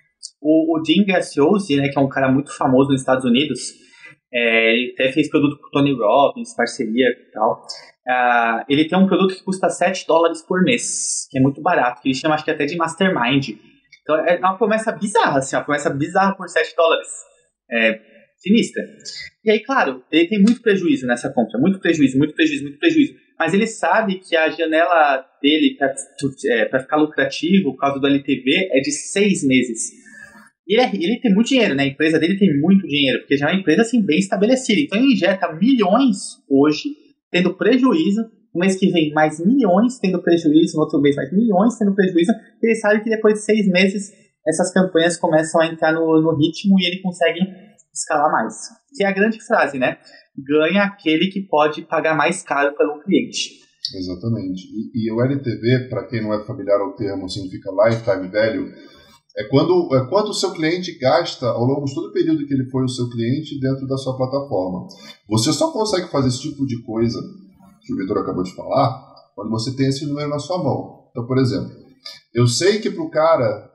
O, o Dean Graziosi, né, que é um cara muito famoso nos Estados Unidos, é, ele até fez produto com o Tony Robbins, parceria e tal. Uh, ele tem um produto que custa sete dólares por mês, que é muito barato, que ele chama, acho que até de Mastermind. Então é uma promessa bizarra, assim, uma promessa bizarra por sete dólares. É sinistra. E aí, claro, ele tem muito prejuízo nessa compra, muito prejuízo, muito prejuízo, muito prejuízo. Mas ele sabe que a janela dele para é, ficar lucrativo, por causa do L T V, é de seis meses. E ele, é, ele tem muito dinheiro, né? A empresa dele tem muito dinheiro, porque já é uma empresa assim, bem estabelecida. Então ele injeta milhões hoje, tendo prejuízo. No mês que vem, mais milhões tendo prejuízo. No outro mês, mais milhões tendo prejuízo. Ele sabe que depois de seis meses, essas campanhas começam a entrar no, no ritmo e ele consegue escalar mais. Que é a grande frase, né? Ganha aquele que pode pagar mais caro pelo cliente. Exatamente. E, e o L T V, para quem não é familiar ao termo, significa Lifetime Value. É quando é quanto o seu cliente gasta ao longo de todo o período que ele foi o seu cliente dentro da sua plataforma. Você só consegue fazer esse tipo de coisa que o Vitor acabou de falar quando você tem esse número na sua mão. Então, por exemplo, eu sei que para o cara,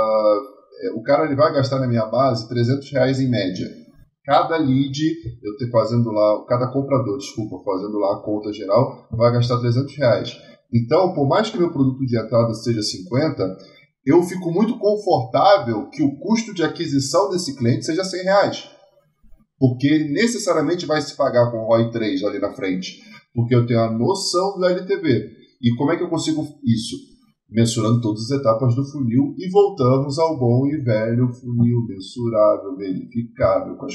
uh, o cara ele vai gastar na minha base trezentos reais em média. Cada lead, eu estou fazendo lá, cada comprador, desculpa, fazendo lá a conta geral, vai gastar trezentos reais. Então, por mais que meu produto de entrada seja cinquenta, eu fico muito confortável que o custo de aquisição desse cliente seja cem reais. Porque ele necessariamente vai se pagar com o R O I três ali na frente. Porque eu tenho a noção do L T V. E como é que eu consigo isso? mensurando todas as etapas do funil e voltamos ao bom e velho funil mensurável, verificável, com as,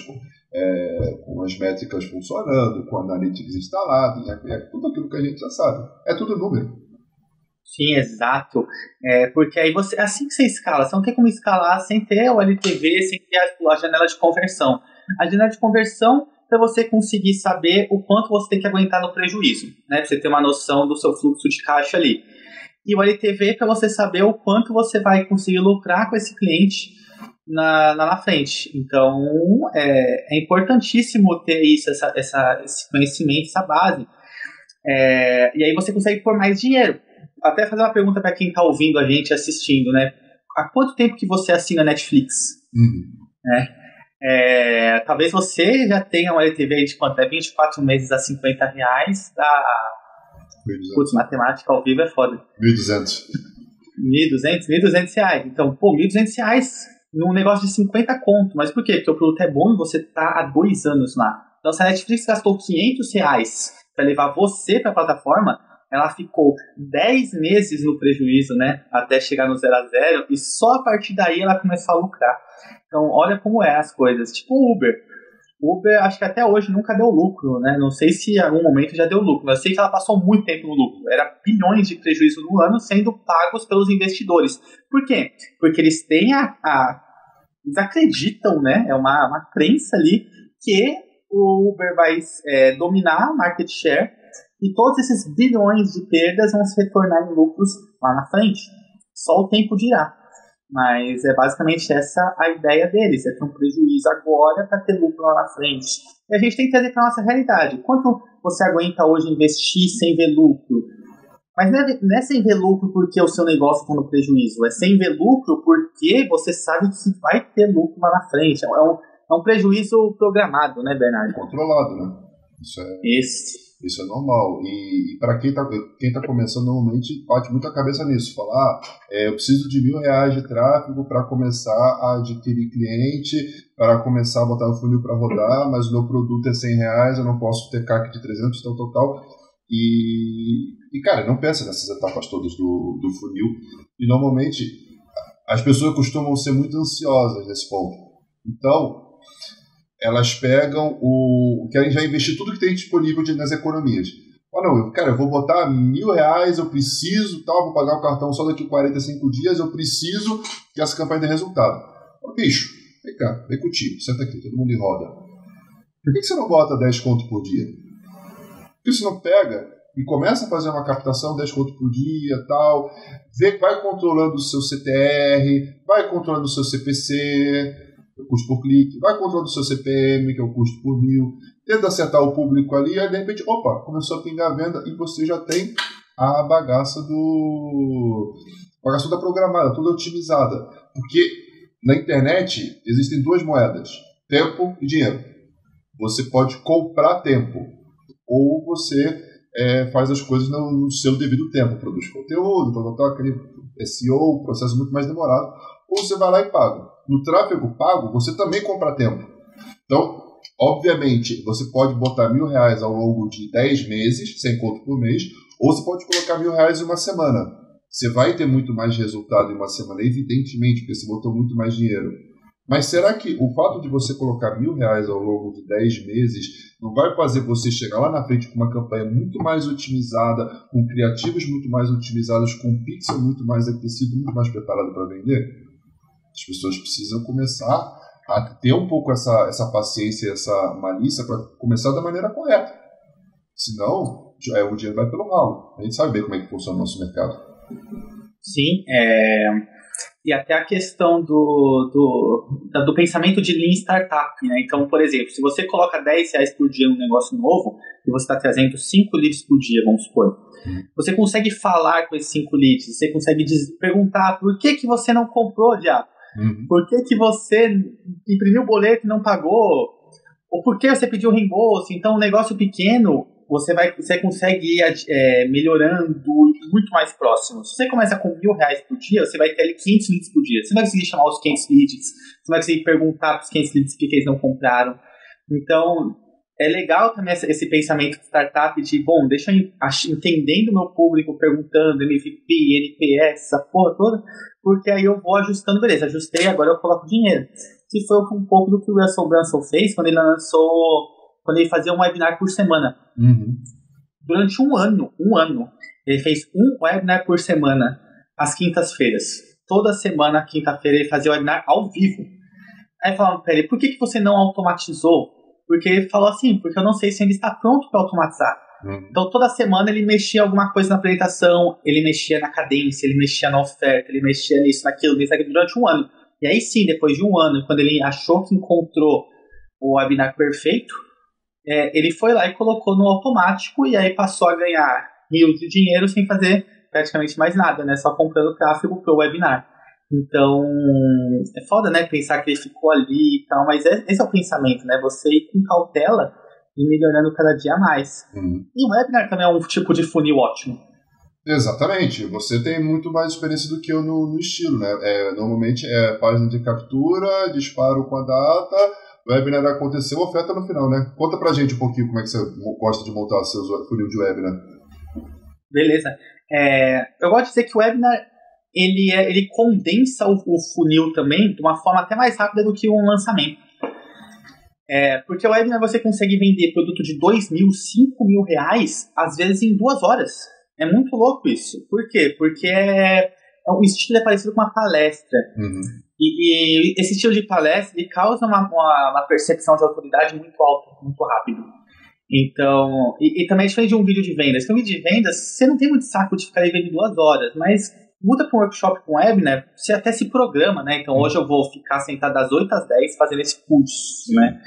é, com as métricas funcionando, com a Analytics instalada, é, é tudo aquilo que a gente já sabe. É tudo número. Sim, exato. É, porque aí você, assim que você escala, você não tem como escalar sem ter o L T V, sem ter a, a janela de conversão. A janela de conversão para você conseguir saber o quanto você tem que aguentar no prejuízo, né? Para você ter uma noção do seu fluxo de caixa ali. E o L T V para você saber o quanto você vai conseguir lucrar com esse cliente na, na, na frente. Então, é, é importantíssimo ter isso, essa, essa, esse conhecimento, essa base. É, e aí você consegue pôr mais dinheiro. Até fazer uma pergunta para quem está ouvindo a gente, assistindo, né? Há quanto tempo que você assina Netflix? Uhum. Né? É, talvez você já tenha um L T V de quanto? É vinte e quatro meses a cinquenta reais. Dá... Putz, matemática ao vivo é foda. mil e duzentos. mil e duzentos? mil e duzentos reais. Então, pô, mil e duzentos reais num negócio de cinquenta conto. Mas por quê? Porque o produto é bom e você tá há dois anos lá. Então, se a Netflix gastou quinhentos reais para levar você para a plataforma, ela ficou dez meses no prejuízo, né? Até chegar no zero a zero. E só a partir daí ela começou a lucrar. Então, olha como é as coisas. Tipo o Uber. O Uber, acho que até hoje nunca deu lucro, né? Não sei se em algum momento já deu lucro, mas eu sei que ela passou muito tempo no lucro. Era bilhões de prejuízo no ano sendo pagos pelos investidores. Por quê? Porque eles têm a... a eles acreditam, né? É uma, uma crença ali que o Uber vai é, dominar a market share e todos esses bilhões de perdas vão se retornar em lucros lá na frente. Só o tempo dirá. Mas é basicamente essa a ideia deles, é ter um prejuízo agora para ter lucro lá na frente. E a gente tem que trazer para a nossa realidade. Quanto você aguenta hoje investir sem ver lucro? Mas não é, não é sem ver lucro porque o seu negócio está no prejuízo, é sem ver lucro porque você sabe que vai ter lucro lá na frente. É um, é um prejuízo programado, né, Bernardo? Controlado, né? Isso é... Isso. Isso é normal. E, e para quem está quem tá começando, normalmente bate muito a cabeça nisso. Falar, ah, é, eu preciso de mil reais de tráfego para começar a adquirir cliente, para começar a botar o funil para rodar, mas o meu produto é cem reais, eu não posso ter C A C de trezentos, tal, tal, tal. E, e cara, não pensa nessas etapas todas do, do funil. E normalmente as pessoas costumam ser muito ansiosas nesse ponto. Então, elas pegam o... querem já investir tudo que tem disponível de, nas economias. Ah, não, eu, cara, eu vou botar mil reais, eu preciso, tal, vou pagar o cartão só daqui a quarenta e cinco dias, eu preciso que essa campanha dê resultado. Ô, bicho, vem cá, vem contigo, senta aqui, todo mundo em roda. Por que, que você não bota dez conto por dia? Por que você não pega e começa a fazer uma captação dez conto por dia, tal, vê, vai controlando o seu C T R, vai controlando o seu C P C, o custo por clique, vai controlando o seu C P M, que é o custo por mil, tenta acertar o público ali, aí de repente, opa, começou a pingar a venda e você já tem a bagaça do... a bagaça toda programada, toda otimizada. Porque na internet existem duas moedas, tempo e dinheiro. Você pode comprar tempo, ou você é, faz as coisas no, no seu devido tempo, produz conteúdo, tal, tal, aquele S E O, processo muito mais demorado, ou você vai lá e paga. No tráfego pago, você também compra tempo. Então, obviamente, você pode botar mil reais ao longo de dez meses, sem conto por mês, ou você pode colocar mil reais em uma semana. Você vai ter muito mais resultado em uma semana, evidentemente, porque você botou muito mais dinheiro. Mas será que o fato de você colocar mil reais ao longo de dez meses não vai fazer você chegar lá na frente com uma campanha muito mais otimizada, com criativos muito mais otimizados, com um pixel muito mais aquecido, muito mais preparado para vender? As pessoas precisam começar a ter um pouco essa, essa paciência, essa malícia para começar da maneira correta. Senão, é, o dinheiro vai pelo ralo. A gente sabe bem como é que funciona o nosso mercado. Sim, é... e até a questão do, do, do pensamento de Lean Startup, né? Então, por exemplo, se você coloca dez reais por dia num negócio novo e você está trazendo cinco leads por dia, vamos supor, você consegue falar com esses cinco leads, você consegue dizer, perguntar por que, que você não comprou, diabo? Uhum. Por que, que você imprimiu o boleto e não pagou? Ou por que você pediu reembolso? Então, um negócio pequeno, você, vai, você consegue ir é, melhorando muito mais próximo. Se você começa com mil reais por dia, você vai ter ali quinhentos leads por dia. Você vai conseguir chamar os quinhentos leads, você vai conseguir perguntar para os quinhentos leads por que eles não compraram. Então, é legal também esse, esse pensamento de startup de, bom, deixa eu entendendo o meu público, perguntando M V P, N P S, essa porra toda, porque aí eu vou ajustando, beleza, ajustei, agora eu coloco dinheiro. Que foi um pouco do que o Russell Brunson fez quando ele lançou, quando ele fazia um webinar por semana. Uhum. Durante um ano, um ano, ele fez um webinar por semana, às quintas-feiras. Toda semana, quinta-feira, ele fazia o webinar ao vivo. Aí falavam pra ele, por que, que você não automatizou? Porque ele falou assim, porque eu não sei se ainda está pronto para automatizar. Uhum. Então toda semana ele mexia alguma coisa na apresentação, ele mexia na cadência, ele mexia na oferta, ele mexia nisso, naquilo, nisso, naquilo, durante um ano. E aí sim, depois de um ano, quando ele achou que encontrou o webinar perfeito, é, ele foi lá e colocou no automático e aí passou a ganhar rios de dinheiro sem fazer praticamente mais nada, né? Só comprando tráfego pro webinar. Então, é foda, né? Pensar que ele ficou ali e tal, mas é, esse é o pensamento, né? Você ir com cautela e melhorando cada dia mais. Uhum. E o webinar também é um tipo de funil ótimo. Exatamente, você tem muito mais experiência do que eu no, no estilo, né? É, normalmente é página de captura, disparo com a data, o webinar aconteceu, oferta no final, né? Conta pra gente um pouquinho como é que você gosta de montar seus funil de webinar. Beleza. É, eu gosto de dizer que o webinar ele, é, ele condensa o, o funil também de uma forma até mais rápida do que um lançamento. É, porque o webinar você consegue vender produto de dois mil, cinco mil reais, às vezes em duas horas. É muito louco isso. Por quê? Porque é, é um estilo é parecido com uma palestra. Uhum. E, e esse estilo de palestra ele causa uma, uma, uma percepção de autoridade muito alta, muito rápido. Então, e, e também é diferente de um vídeo de vendas. Porque um vídeo de vendas, você não tem muito saco de ficar aí vendo duas horas, mas muda para um workshop com webinar, você até se programa, né? Então, hoje eu vou ficar sentado das oito às dez fazendo esse curso, né?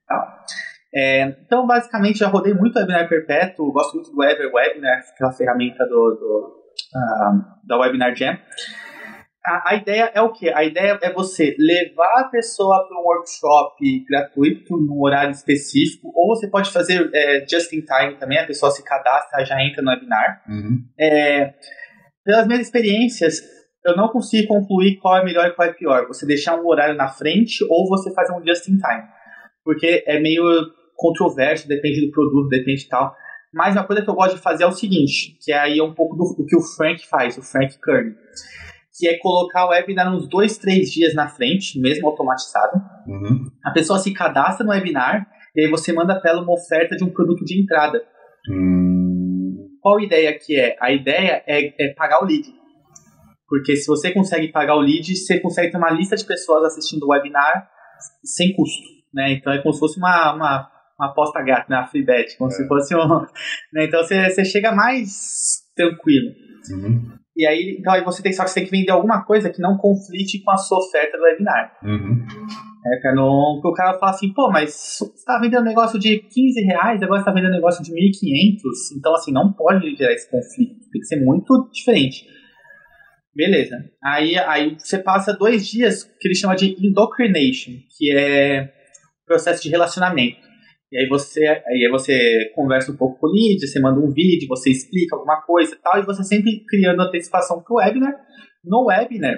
É, então, basicamente, já rodei muito webinar perpétuo, gosto muito do Ever Webinar, aquela ferramenta do, do, uh, da Webinar Jam. A, a ideia é o quê? A ideia é você levar a pessoa para um workshop gratuito, num horário específico, ou você pode fazer é, just in time também, a pessoa se cadastra, já entra no webinar. Uhum. É, pelas minhas experiências, eu não consigo concluir qual é melhor e qual é pior. Você deixar um horário na frente ou você fazer um just in time. Porque é meio controverso, depende do produto, depende de tal. Mas uma coisa que eu gosto de fazer é o seguinte, que aí é um pouco do, do que o Frank faz, o Frank Kern, que é colocar o webinar uns dois, três dias na frente, mesmo automatizado. Uhum. A pessoa se cadastra no webinar e aí você manda para ela uma oferta de um produto de entrada. Uhum. Qual a ideia que é? A ideia é, é pagar o lead. Porque se você consegue pagar o lead, você consegue ter uma lista de pessoas assistindo o webinar sem custo, né? Então é como se fosse uma, uma, uma aposta grátis, né? Uma free bet, como é. se fosse um... Né? Então você, você chega mais tranquilo. Uhum. E aí, então aí você tem, só que você tem que vender alguma coisa que não conflite com a sua oferta do webinar. Uhum. É, pra não, porque o cara fala assim, pô, mas você tá vendendo um negócio de quinze reais, agora você tá vendendo um negócio de mil e quinhentos, então assim, não pode gerar esse conflito, tem que ser muito diferente. Beleza. Aí, aí você passa dois dias que ele chama de indoctrination, que é processo de relacionamento. E aí você, aí você conversa um pouco com o lead, você manda um vídeo, você explica alguma coisa e tal, e você sempre criando antecipação pro webinar. No webinar,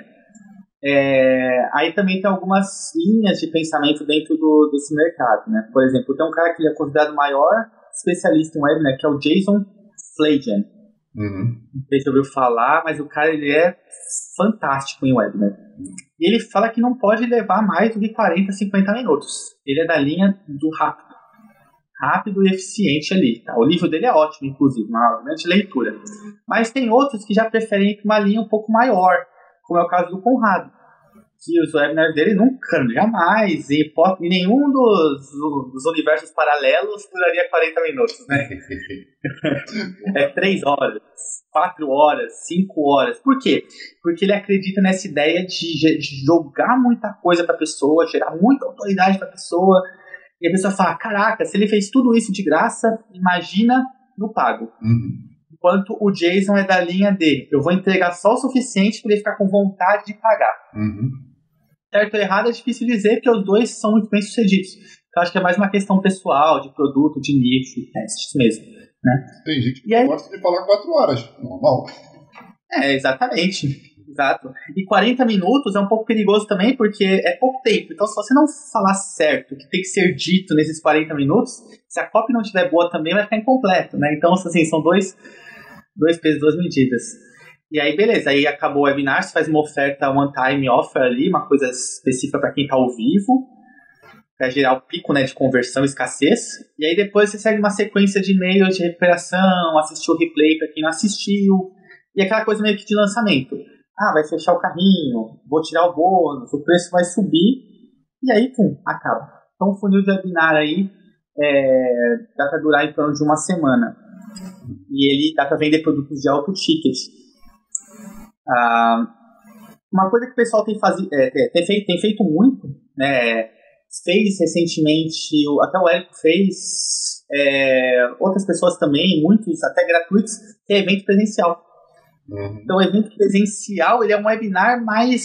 é, aí também tem algumas linhas de pensamento dentro do, desse mercado, né? Por exemplo, tem um cara que ele é considerado o maior especialista em webinar, que é o Jason Flavian. Uhum. Não sei se você ouviu falar, mas o cara ele é fantástico em webinar. E ele fala que não pode levar mais do que quarenta, cinquenta minutos. Ele é da linha do rápido. Rápido e eficiente ali. Tá? O livro dele é ótimo, inclusive, uma grande leitura. Mas tem outros que já preferem uma linha um pouco maior, como é o caso do Conrado, que os webinars dele nunca, jamais, em, em nenhum dos, dos universos paralelos duraria quarenta minutos, né? É três horas, quatro horas, cinco horas. Por quê? Porque ele acredita nessa ideia de, de jogar muita coisa para a pessoa, gerar muita autoridade para a pessoa, e a pessoa fala, caraca, se ele fez tudo isso de graça, imagina no pago. Uhum. Enquanto o Jason é da linha de, eu vou entregar só o suficiente para ele ficar com vontade de pagar. Uhum. Certo ou errado é difícil dizer, porque os dois são muito bem sucedidos. Eu acho que é mais uma questão pessoal, de produto, de nicho, é isso mesmo. Né? Tem gente que e aí, gosta de falar quatro horas, normal. É, exatamente. Exato. E quarenta minutos é um pouco perigoso também, porque é pouco tempo. Então, se você não falar certo o que tem que ser dito nesses quarenta minutos, se a copy não estiver boa também, vai ficar incompleto, né? Então, assim, são dois, dois pesos, duas medidas. E aí, beleza. Aí acabou o webinar, você faz uma oferta one-time offer ali, uma coisa específica para quem está ao vivo, para gerar o pico, né, de conversão e escassez. E aí, depois você segue uma sequência de e-mails de recuperação, assistiu o replay para quem não assistiu, e aquela coisa meio que de lançamento. Ah, vai fechar o carrinho, vou tirar o bônus, o preço vai subir, e aí, pum, acaba. Então, o funil de webinar aí é, dá para durar em torno de uma semana. E ele dá para vender produtos de alto ticket. Ah, uma coisa que o pessoal tem, fazi- é, tem, feito, tem feito muito, né, fez recentemente, até o Érico fez, é, outras pessoas também, muitos até gratuitos, que é evento presencial. Uhum. Então, o evento presencial, ele é um webinar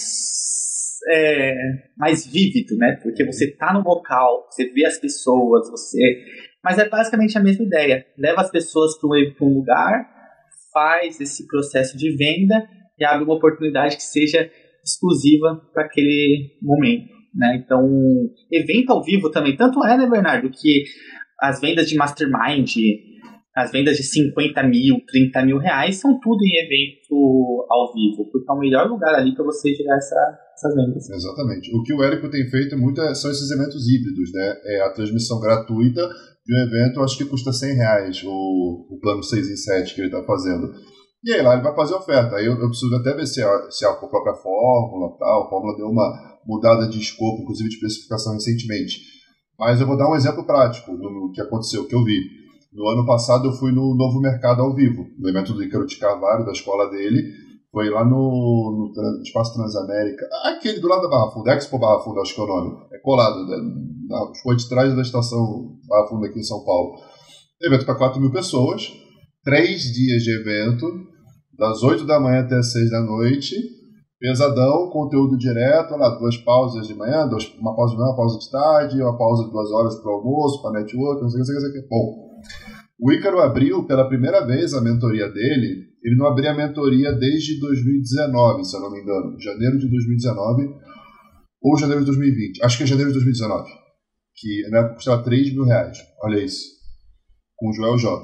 mais, é, mais vívido, né? Porque você está no local, você vê as pessoas, você... Mas é basicamente a mesma ideia. Leva as pessoas para um lugar, faz esse processo de venda e abre uma oportunidade que seja exclusiva para aquele momento, né? Então, evento ao vivo também, tanto é, né, Bernardo, que as vendas de Mastermind... As vendas de cinquenta mil, trinta mil reais são tudo em evento ao vivo, porque é o melhor lugar ali para você gerar essa, essas vendas. Exatamente. O que o Érico tem feito muito é, são esses eventos híbridos, né? É a transmissão gratuita de um evento, acho que custa cem reais, o, o plano seis em sete que ele está fazendo. E aí lá ele vai fazer oferta. Aí eu, eu preciso até ver se a, se a própria fórmula, tal, a fórmula deu uma mudada de escopo, inclusive de especificação recentemente. Mas eu vou dar um exemplo prático do que aconteceu, que eu vi. No ano passado eu fui no Novo Mercado ao vivo, no evento do Ícaro de Carvalho, da escola dele. Foi lá no, no Espaço Transamérica, aquele do lado da Barra Funda, Expo Barra Funda, acho que é o nome. É colado, né? Foi de trás da estação Barra Funda aqui em São Paulo. Evento para quatro mil pessoas, três dias de evento, das oito da manhã até as seis da noite, pesadão, conteúdo direto, lá, duas pausas de manhã, duas, uma pausa de manhã, uma pausa de tarde, uma pausa de duas horas para o almoço, para network, não sei o que, não sei o que. Bom, o Ícaro abriu pela primeira vez a mentoria dele. Ele não abria a mentoria desde dois mil e dezenove, se eu não me engano. Janeiro de dois mil e dezenove ou janeiro de dois mil e vinte. Acho que é janeiro de dois mil e dezenove. Que na época custava três mil reais. Olha isso. Com o Joel J.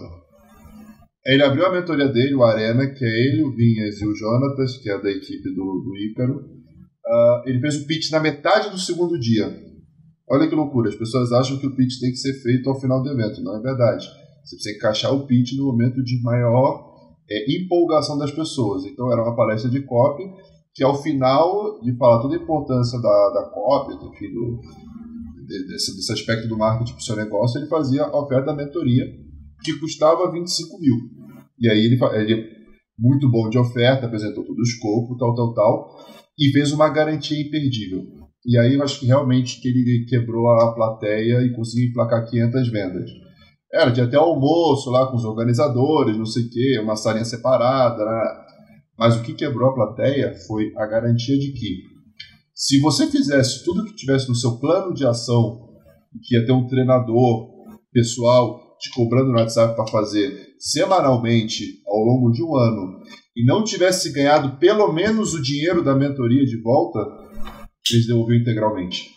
Ele abriu a mentoria dele, o Arena, que é ele, o Vinhas e o Jonatas, que é da equipe do, do Ícaro. Uh, ele fez o pitch na metade do segundo dia. Olha que loucura. As pessoas acham que o pitch tem que ser feito ao final do evento. Não é verdade. Você precisa encaixar o pitch no momento de maior é, empolgação das pessoas. Então, era uma palestra de copy, que ao final de falar toda a importância da, da copy, enfim, do, desse, desse aspecto do marketing para o seu negócio, ele fazia a oferta da mentoria, que custava vinte e cinco mil. E aí, ele, ele muito bom de oferta, apresentou todo o escopo, tal, tal, tal, e fez uma garantia imperdível. E aí, eu acho que realmente que ele quebrou a plateia e conseguiu emplacar quinhentas vendas. Era, tinha até almoço lá com os organizadores, não sei o quê, uma salinha separada, né? Mas o que quebrou a plateia foi a garantia de que, se você fizesse tudo que tivesse no seu plano de ação, que ia ter um treinador pessoal te cobrando no WhatsApp para fazer semanalmente ao longo de um ano, e não tivesse ganhado pelo menos o dinheiro da mentoria de volta, eles devolviam integralmente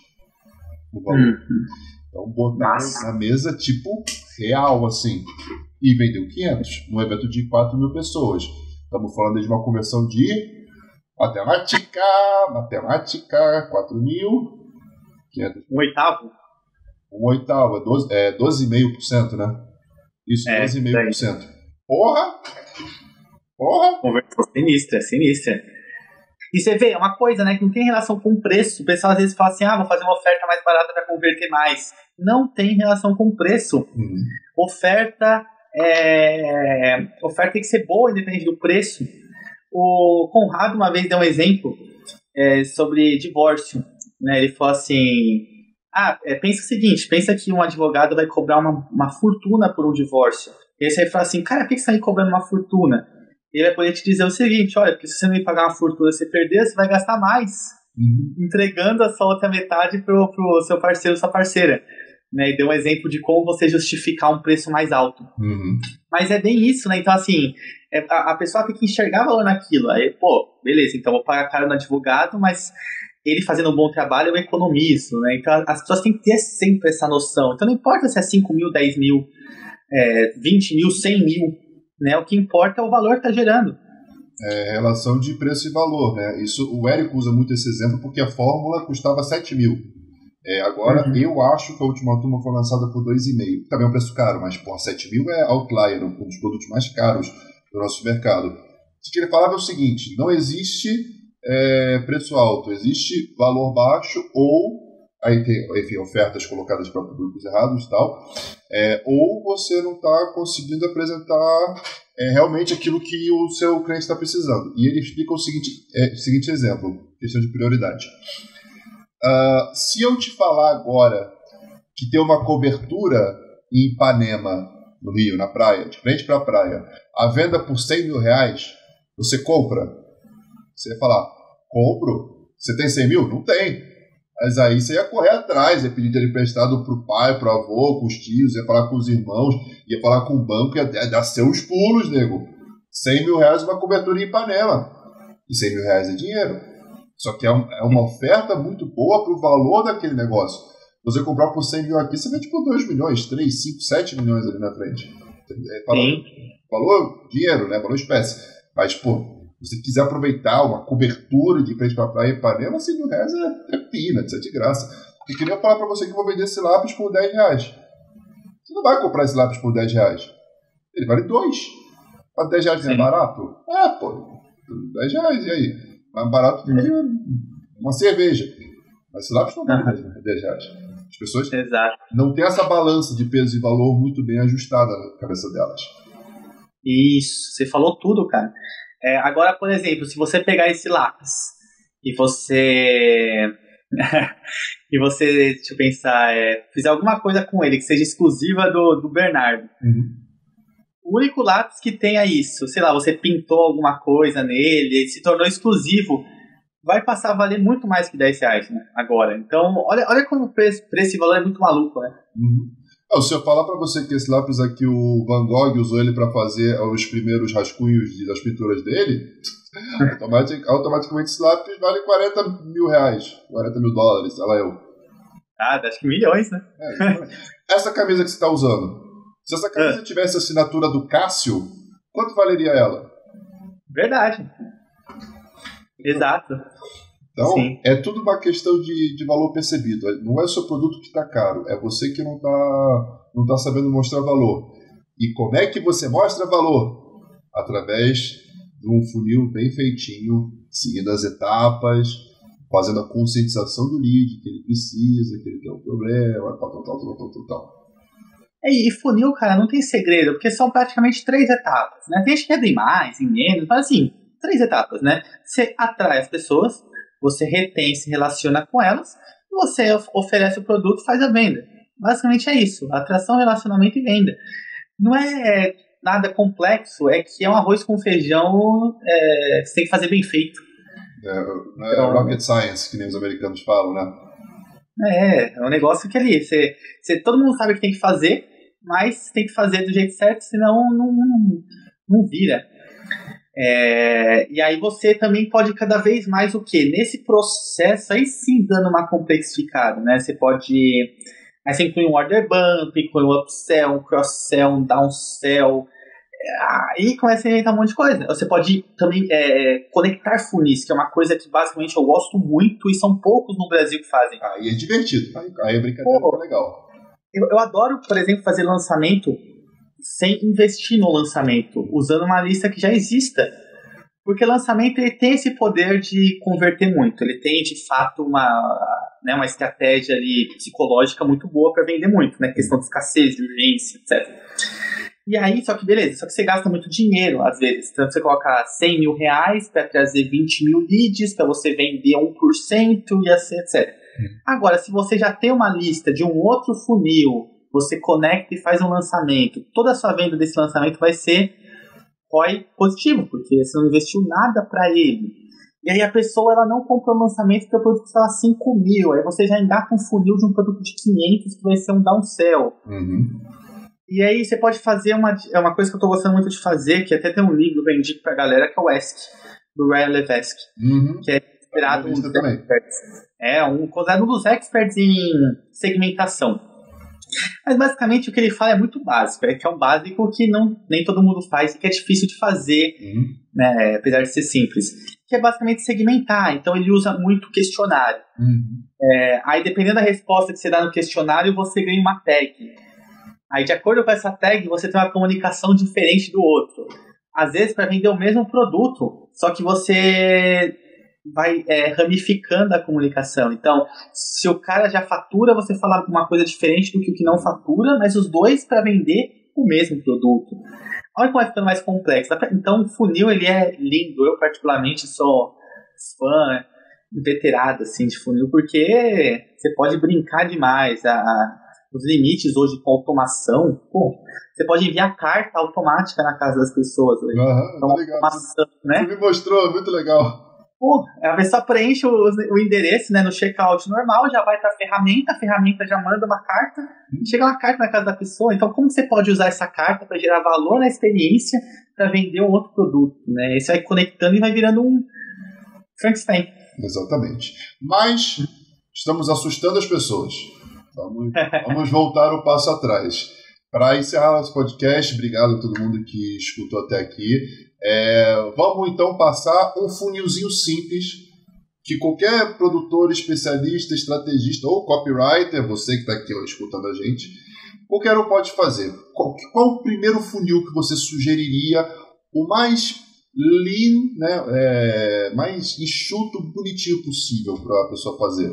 o valor. Uhum. Então, botaram na mesa, tipo, real, assim. E vendeu quinhentos, num evento de quatro mil pessoas. Estamos falando de uma conversão de matemática, matemática, quatro mil. quinhentos. Um oitavo? Um oitavo, é doze, é doze vírgula cinco por cento, né? Isso, é, doze vírgula cinco por cento. Porra! Porra! Conversão sinistra, sinistra. E você vê, é uma coisa, né, que não tem relação com o preço. O pessoal às vezes fala assim, ah, vou fazer uma oferta mais barata para converter mais. Não tem relação com o preço. Uhum. Oferta, é... oferta tem que ser boa, independente do preço. O Conrado uma vez deu um exemplo é, sobre divórcio. Né? Ele falou assim, ah, é, pensa o seguinte, pensa que um advogado vai cobrar uma, uma fortuna por um divórcio. E aí você fala assim, cara, por que você está aí cobrando uma fortuna? Ele vai poder te dizer o seguinte, olha, porque se você não me pagar uma fortuna e você perder, você vai gastar mais, uhum. entregando a sua outra metade pro, pro seu parceiro, sua parceira. né? E deu um exemplo de como você justificar um preço mais alto. Uhum. Mas é bem isso, né? Então, assim, é, a, a pessoa tem que enxergar valor naquilo. Aí, pô, beleza, então vou pagar caro no advogado, mas ele fazendo um bom trabalho eu economizo, né? Então, as pessoas têm que ter sempre essa noção. Então, não importa se é cinco mil, dez mil, é, vinte mil, cem mil, né? O que importa é o valor que está gerando. É relação de preço e valor, né? Isso, o Érico usa muito esse exemplo porque a fórmula custava sete mil. É, agora, uhum. eu acho que a última turma foi lançada por dois vírgula cinco. Também é um preço caro, mas por sete mil é outlier, um dos produtos mais caros do nosso mercado. O que ele falava é o seguinte: não existe é, preço alto, existe valor baixo ou, aí tem, enfim, ofertas colocadas para produtos errados e tal, é, ou você não está conseguindo apresentar é, realmente aquilo que o seu cliente está precisando. E ele explica o seguinte, é, o seguinte exemplo, questão de prioridade. Uh, se eu te falar agora que tem uma cobertura em Ipanema, no Rio, na praia, de frente para a praia, a venda por cem mil reais, você compra? Você ia falar, compro. Você tem cem mil? Não tem. Mas aí você ia correr atrás, ia pedir dinheiro emprestado pro pai, pro avô, com os tios, ia falar com os irmãos, ia falar com o banco, ia dar seus pulos, nego. cem mil reais uma cobertura em Ipanema. E cem mil reais é dinheiro. Só que é uma oferta muito boa pro valor daquele negócio. Você comprar por cem mil aqui, você vende por dois milhões, três, cinco, sete milhões ali na frente. É valor, valor dinheiro, né? Valor espécie. Mas, pô, se você quiser aproveitar uma cobertura de frente para a praia em Ipanema, cem mil reais é, é peanuts, é de graça. Eu queria falar para você que eu vou vender esse lápis por dez reais. Você não vai comprar esse lápis por dez reais. Ele vale dois. Mas dez reais não é barato? É, pô. dez reais, e aí? Mais barato do que uma cerveja. Mas esse lápis não vale dez reais. As pessoas Exato. não têm essa balança de peso e valor muito bem ajustada na cabeça delas. Isso, você falou tudo, cara. É, agora, por exemplo, se você pegar esse lápis e você e você, deixa eu pensar, é, fizer alguma coisa com ele que seja exclusiva do, do Bernardo, uhum. o único lápis que tenha isso, sei lá, você pintou alguma coisa nele, ele se tornou exclusivo, vai passar a valer muito mais que dez reais, né, agora. Então, olha, olha como o preço, preço e valor é muito maluco, né? Uhum. Ah, se eu falar para você que esse lápis aqui, o Van Gogh usou ele para fazer os primeiros rascunhos das pinturas dele, automatic, automaticamente esse lápis vale quarenta mil reais, quarenta mil dólares, sei lá eu. Ah, acho que milhões, né? É, essa camisa que você está usando, se essa camisa tivesse a assinatura do Cássio, quanto valeria ela? Verdade. Exato. Então, Sim. É tudo uma questão de, de valor percebido. Não é o seu produto que está caro, é você que não está não tá sabendo mostrar valor. E como é que você mostra valor? Através de um funil bem feitinho, seguindo as etapas, fazendo a conscientização do lead, que ele precisa, que ele tem um problema, tal, tal, tal, tal, tal, tal, tal. E funil, cara, não tem segredo, porque são praticamente três etapas, né? Tem gente que é em mais, em menos, mas assim, três etapas, né? Você atrai as pessoas, você retém, se relaciona com elas, e você oferece o produto e faz a venda. Basicamente é isso, atração, relacionamento e venda. Não é nada complexo, é que é um arroz com feijão é, que você tem que fazer bem feito. É, não é então, rocket science, que nem os americanos falam, né? É, é um negócio que ali, você, você, todo mundo sabe o que tem que fazer, mas tem que fazer do jeito certo, senão não, não, não vira. É, e aí você também pode cada vez mais o quê? Nesse processo aí sim dando uma complexificada, né? Você pode... Aí você inclui um order bump, inclui um upsell, um cross-sell, um downsell. Aí começa a inventar um monte de coisa. Você pode também é, conectar funis, que é uma coisa que basicamente eu gosto muito e são poucos no Brasil que fazem. Aí é divertido, aí a brincadeira Pô, é legal. Eu, eu adoro, por exemplo, fazer lançamento sem investir no lançamento, usando uma lista que já exista. Porque lançamento ele tem esse poder de converter muito. Ele tem, de fato, uma, né, uma estratégia ali psicológica muito boa para vender muito, né? Questão de escassez, de urgência, etcétera. E aí, só que beleza, só que você gasta muito dinheiro, às vezes. Então você coloca cem mil reais para trazer vinte mil leads, para você vender um por cento e assim, etcétera. Agora, se você já tem uma lista de um outro funil, você conecta e faz um lançamento, toda a sua venda desse lançamento vai ser R O I positivo, porque você não investiu nada para ele. E aí a pessoa ela não comprou o lançamento porque o produto custava cinco mil. Aí você já engata um funil de um produto de quinhentos que vai ser um downsell. Uhum. E aí você pode fazer uma, é uma coisa que eu tô gostando muito de fazer, que até tem um livro que eu indico pra galera, que é o Ask, do Ryan Levesque, uhum. que é inspirado um dos experts. É, um, considerado um dos experts em segmentação. Mas basicamente o que ele fala é muito básico, é que é um básico que não, nem todo mundo faz e que é difícil de fazer, uhum. né, apesar de ser simples. Que é basicamente segmentar, então ele usa muito questionário. Uhum. É, aí dependendo da resposta que você dá no questionário, você ganha uma tag. Aí de acordo com essa tag, você tem uma comunicação diferente do outro. Às vezes para vender o mesmo produto, só que você vai é, ramificando a comunicação. Então, se o cara já fatura, você fala uma coisa diferente do que o que não fatura, mas os dois para vender o mesmo produto. Olha como vai ficando mais complexo. Então, o funil ele é lindo. Eu, particularmente, sou fã inveterado assim, de funil, porque você pode brincar demais. A, a, os limites hoje com automação, pô, você pode enviar carta automática na casa das pessoas. Uhum, então, automação, né? Você me mostrou, muito legal. Pô, a pessoa preenche o, o endereço, né, no checkout normal, já vai para a ferramenta, a ferramenta já manda uma carta, e chega uma carta na casa da pessoa. Então, como você pode usar essa carta para gerar valor na experiência para vender um outro produto, né? Isso vai conectando e vai virando um Frankenstein. Exatamente. Mas estamos assustando as pessoas. Vamos, vamos voltar um passo atrás. Para encerrar nosso podcast, obrigado a todo mundo que escutou até aqui. É, vamos então passar um funilzinho simples que qualquer produtor, especialista, estrategista ou copywriter, você que está aqui ó, escutando a gente, qualquer um pode fazer. Qual, qual o primeiro funil que você sugeriria, o mais lean, né, é, mais enxuto, bonitinho possível para a pessoa fazer?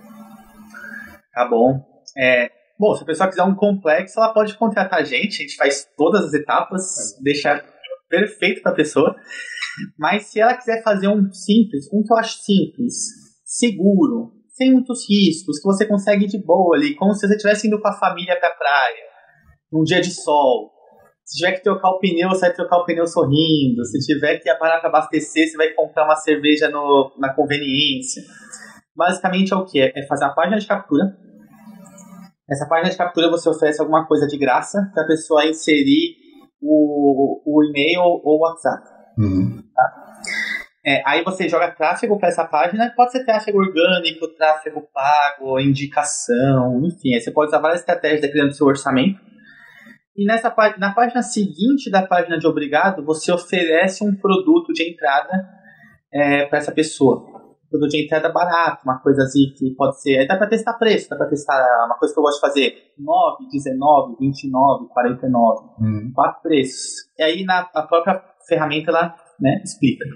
Tá bom. É, bom, se a pessoa quiser um complexo, ela pode contratar a gente, a gente faz todas as etapas, deixar perfeito para a pessoa. Mas se ela quiser fazer um simples, um que eu acho simples, seguro, sem muitos riscos, que você consegue de boa ali, como se você estivesse indo com a família para a praia, num dia de sol. Se tiver que trocar o pneu, você vai trocar o pneu sorrindo. Se tiver que parar para abastecer, você vai comprar uma cerveja no, na conveniência. Basicamente é o que? É fazer uma página de captura. Nessa página de captura você oferece alguma coisa de graça para a pessoa inserir o, o e-mail ou o WhatsApp. Uhum. Tá? É, aí você joga tráfego para essa página, pode ser tráfego orgânico, tráfego pago, indicação, enfim. Aí você pode usar várias estratégias dependendo do seu orçamento. E nessa página, na página seguinte da página de obrigado, você oferece um produto de entrada é, para essa pessoa. Produto de entrada barato, uma coisa assim que pode ser... Dá para testar preço, dá para testar uma coisa que eu gosto de fazer. nove, dezenove, vinte e nove, quarenta e nove. Uhum. Quatro preços. E aí na a própria ferramenta ela, né, explica.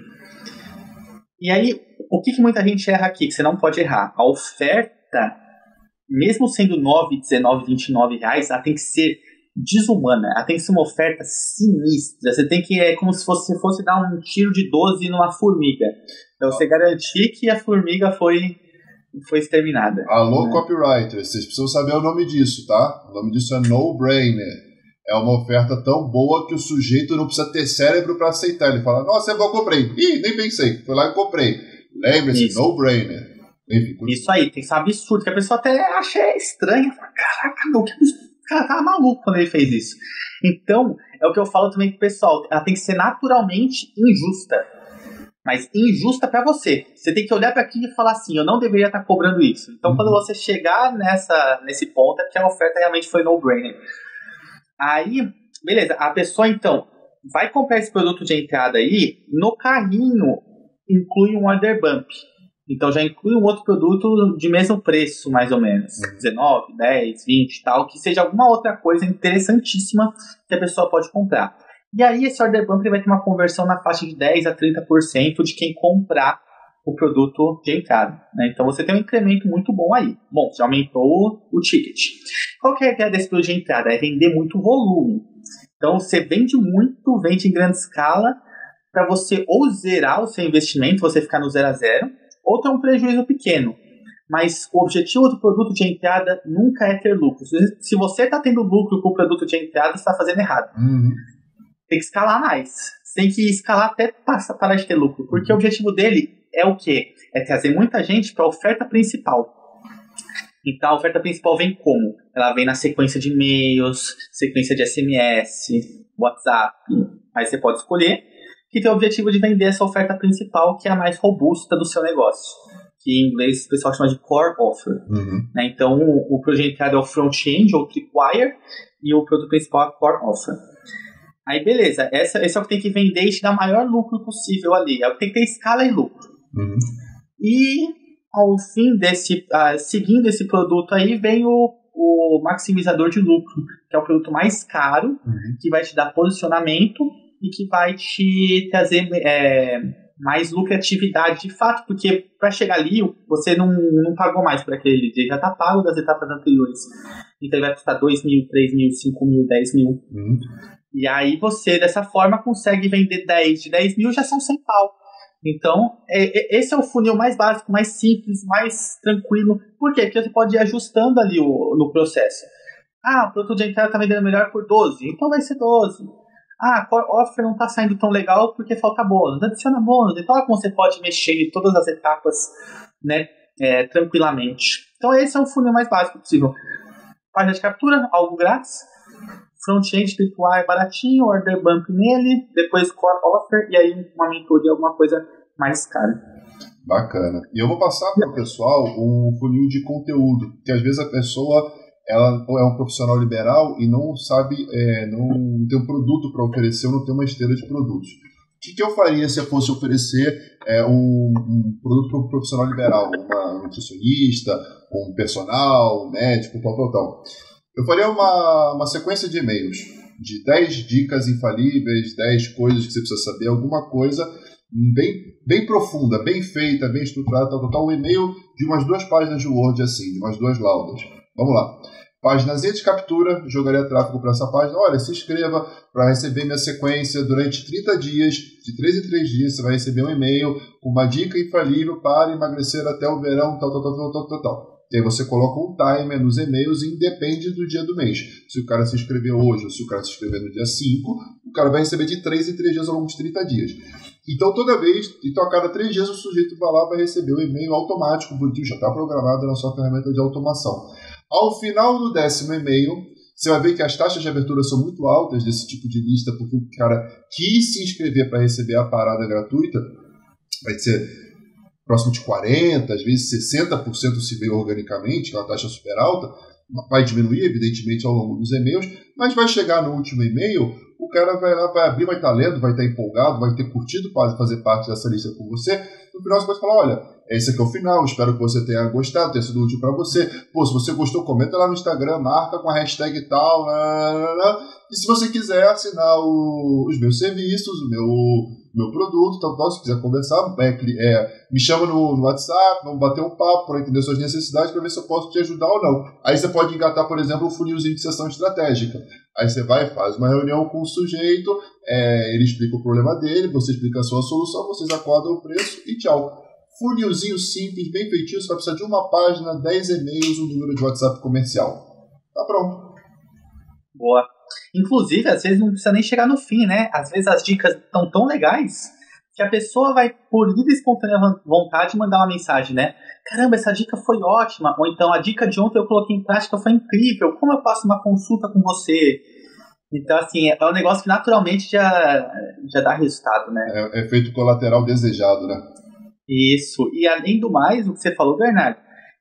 E aí, o que, que muita gente erra aqui, que você não pode errar? A oferta, mesmo sendo nove, dezenove, vinte e nove reais, ela tem que ser desumana. Ela tem que ser uma oferta sinistra. Você tem que, é como se fosse, fosse dar um tiro de doze numa formiga. Então você garantir que a formiga foi, foi exterminada. Alô, né? copywriter, vocês precisam saber o nome disso, tá? O nome disso é no-brainer. É uma oferta tão boa que o sujeito não precisa ter cérebro para aceitar. Ele fala, nossa, é bom, eu comprei. Ih, nem pensei. Foi lá e comprei. Lembre-se, no-brainer. Enfim, isso aí, tem que ser um absurdo, que a pessoa até acha estranho. Fala, caraca, meu, que o cara tava maluco quando ele fez isso. Então, é o que eu falo também pro pessoal. Ela tem que ser naturalmente injusta. Mas injusta para você. Você tem que olhar para aquilo e falar assim, eu não deveria estar cobrando isso. Então, uhum. quando você chegar nessa, nesse ponto, é porque a oferta realmente foi no-brainer. Aí, beleza, a pessoa, então, vai comprar esse produto de entrada aí, no carrinho inclui um order bump. Então, já inclui um outro produto de mesmo preço, mais ou menos. Uhum. dezenove, dez, vinte, tal, que seja alguma outra coisa interessantíssima que a pessoa pode comprar. E aí esse order bump vai ter uma conversão na faixa de dez a trinta por cento de quem comprar o produto de entrada. Né? Então você tem um incremento muito bom aí. Bom, já aumentou o, o ticket. Qual que é a ideia desse produto de entrada? É vender muito volume. Então você vende muito, vende em grande escala, para você ou zerar o seu investimento, você ficar no zero a zero, ou ter um prejuízo pequeno. Mas o objetivo do produto de entrada nunca é ter lucro. Se você está tendo lucro com o produto de entrada, você está fazendo errado. Uhum. Tem que escalar mais. Você tem que escalar até parar de ter lucro. Porque o objetivo dele é o quê? É trazer muita gente para a oferta principal. Então, a oferta principal vem como? Ela vem na sequência de e-mails, sequência de S M S, WhatsApp. Aí você pode escolher que tem o objetivo de vender essa oferta principal, que é a mais robusta do seu negócio, que em inglês o pessoal chama de Core Offer. Uhum. Né? Então, o, o produto de entrada é o Front-End ou Tripwire, e o produto principal é a Core Offer. Aí, beleza, essa, esse é o que tem que vender e te dar o maior lucro possível ali. É o que tem que ter escala e lucro. Uhum. E, ao fim desse, uh, seguindo esse produto aí, vem o, o maximizador de lucro, que é o produto mais caro, uhum. que vai te dar posicionamento e que vai te trazer é, mais lucratividade de fato, porque para chegar ali, você não, não pagou mais por aquele lead, ele já está pago das etapas anteriores. Então ele vai custar dois mil, três mil, cinco mil, dez mil. Uhum. E aí você, dessa forma, consegue vender dez. De dez mil já são cem pau. Então, é, é, esse é o funil mais básico, mais simples, mais tranquilo. Por quê? Porque você pode ir ajustando ali o, no processo. Ah, o produto de entrada está vendendo melhor por doze, então vai ser doze. Ah, a Core Offer não está saindo tão legal porque falta bônus. Adiciona bônus. Então, olha como você pode mexer em todas as etapas, né, é, tranquilamente. Então, esse é o funil mais básico possível. Página de captura, algo grátis. Front-end, Tripwire baratinho, Order Bump nele. Depois Core Offer e aí uma mentoria, alguma coisa mais cara. Bacana. E eu vou passar para o pessoal um funil de conteúdo, que às vezes a pessoa... ela é um profissional liberal e não sabe, é, não tem um produto para oferecer, ou não tem uma esteira de produtos. O que, que eu faria se eu fosse oferecer é, um, um produto para um profissional liberal, uma nutricionista, um personal, um médico, tal, tal, tal? Eu faria uma, uma sequência de e-mails de dez dicas infalíveis, dez coisas que você precisa saber, alguma coisa bem, bem profunda, bem feita, bem estruturada, tal, tal, tal, um e-mail de umas duas páginas de Word, assim, de umas duas laudas. Vamos lá. Páginazinha de captura, jogaria tráfego para essa página. Olha, se inscreva para receber minha sequência durante trinta dias. De três em três dias você vai receber um e-mail com uma dica infalível para emagrecer até o verão, tal, tal, tal, tal, tal, tal, tal. E aí você coloca um timer nos e-mails e independe do dia do mês. Se o cara se inscrever hoje ou se o cara se inscrever no dia cinco, o cara vai receber de três em três dias ao longo de trinta dias. Então, toda vez, então a cada três dias o sujeito vai lá e vai receber o e-mail automático, bonitinho, já está programado na sua ferramenta de automação. Ao final do décimo e-mail, você vai ver que as taxas de abertura são muito altas desse tipo de lista, porque o cara quis se inscrever para receber a parada gratuita, vai ser próximo de quarenta por cento, às vezes sessenta por cento se veio organicamente, que é uma taxa super alta, vai diminuir, evidentemente, ao longo dos e-mails, mas vai chegar no último e-mail, o cara vai lá, vai abrir, vai estar lendo, vai estar empolgado, vai ter curtido para fazer parte dessa lista com você. No final você pode falar, olha, esse aqui é o final, espero que você tenha gostado, tenha sido útil para você. Pô, se você gostou, comenta lá no Instagram, marca com a hashtag tal, lá, lá, lá. E se você quiser assinar o, os meus serviços, o meu, meu produto, tal, tal, se quiser conversar, é, é, me chama no, no WhatsApp, vamos bater um papo para entender suas necessidades, para ver se eu posso te ajudar ou não. Aí você pode engatar, por exemplo, um funilzinho de sessão estratégica. Aí você vai, faz uma reunião com o sujeito, é, ele explica o problema dele, você explica a sua solução, vocês acordam o preço e tchau. Funilzinho simples, bem feitinho, você vai precisar de uma página, dez e-mails, um número de WhatsApp comercial. Tá pronto. Boa. Inclusive, às vezes não precisa nem chegar no fim, né? Às vezes as dicas estão tão legais que a pessoa vai, por livre e espontânea vontade, mandar uma mensagem, né? Caramba, essa dica foi ótima. Ou então, a dica de ontem eu coloquei em prática, foi incrível. Como eu faço uma consulta com você? Então, assim, é um negócio que naturalmente já, já dá resultado, né? É efeito colateral desejado, né? Isso. E além do mais, o que você falou, Bernardo,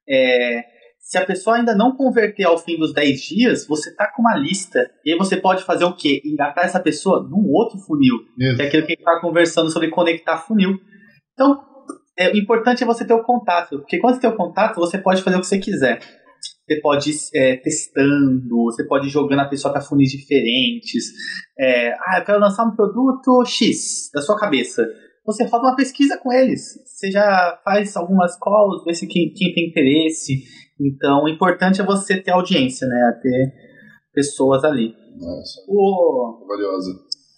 é, se a pessoa ainda não converter ao fim dos dez dias, você tá com uma lista. E aí você pode fazer o quê? Engatar essa pessoa num outro funil. Isso. Que é aquilo que a gente tá conversando sobre conectar funil. Então, é, o importante é você ter o contato. Porque quando você tem o contato, você pode fazer o que você quiser. Você pode ir é, testando, você pode ir jogando a pessoa para funis diferentes. É, ah, eu quero lançar um produto X da sua cabeça. Você faz uma pesquisa com eles. Você já faz algumas calls, vê se quem, quem tem interesse. Então, o importante é você ter audiência, né? Ter pessoas ali. Nossa, o... valiosa.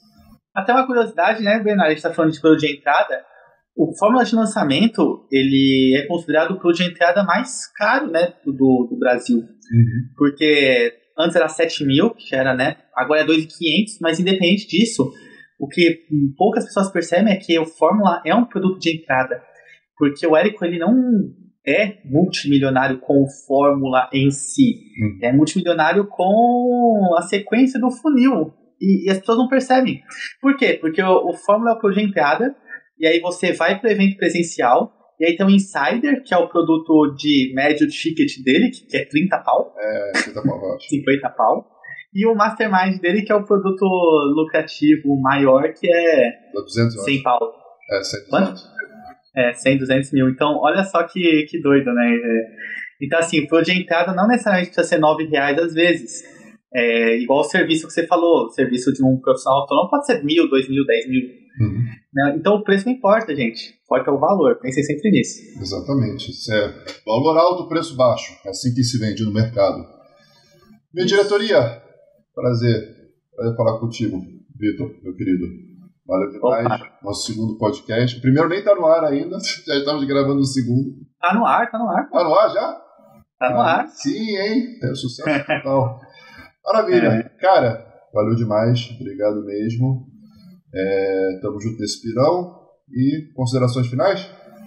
Até uma curiosidade, né, Bernardo? A gente está falando de produto de entrada. O Fórmula de Lançamento, ele é considerado o produto de entrada mais caro, né, do, do Brasil. Uhum. Porque antes era sete mil, que era, né? Agora é dois mil e quinhentos, mas independente disso, o que poucas pessoas percebem é que o Fórmula é um produto de entrada. Porque o Érico, ele não é multimilionário com fórmula em si. Hum. É multimilionário com a sequência do funil. E, e as pessoas não percebem. Por quê? Porque o, o fórmula é o produto de entrada, e aí você vai para o evento presencial, e aí tem o Insider, que é o produto de médio ticket dele, que é trinta pau. É, trinta pau, eu acho. cinquenta pau. E o Mastermind dele, que é o produto lucrativo maior, que é duzentos, cem pau. É, cem, duzentos. É, cem, duzentos mil. Então, olha só que, que doido, né? Então, assim, o produto de entrada não necessariamente precisa ser nove reais às vezes. É igual o serviço que você falou, o serviço de um profissional autônomo pode ser mil, dois mil, dez mil. Uhum. Né? Então, o preço não importa, gente. Importa o valor. Pensem sempre nisso. Exatamente. Isso é valor alto, preço baixo. É assim que se vende no mercado. Minha Isso. diretoria, prazer. Prazer falar contigo, Vitor, meu querido. Valeu demais. Opa. Nosso segundo podcast. O primeiro nem tá no ar ainda, já estamos gravando o segundo. Tá no ar, tá no ar. Tá no ar já? Tá no ah, ar. Sim, hein? É sucesso total. Maravilha. É. Cara, valeu demais. Obrigado mesmo. É, tamo junto nesse pirão. E considerações finais?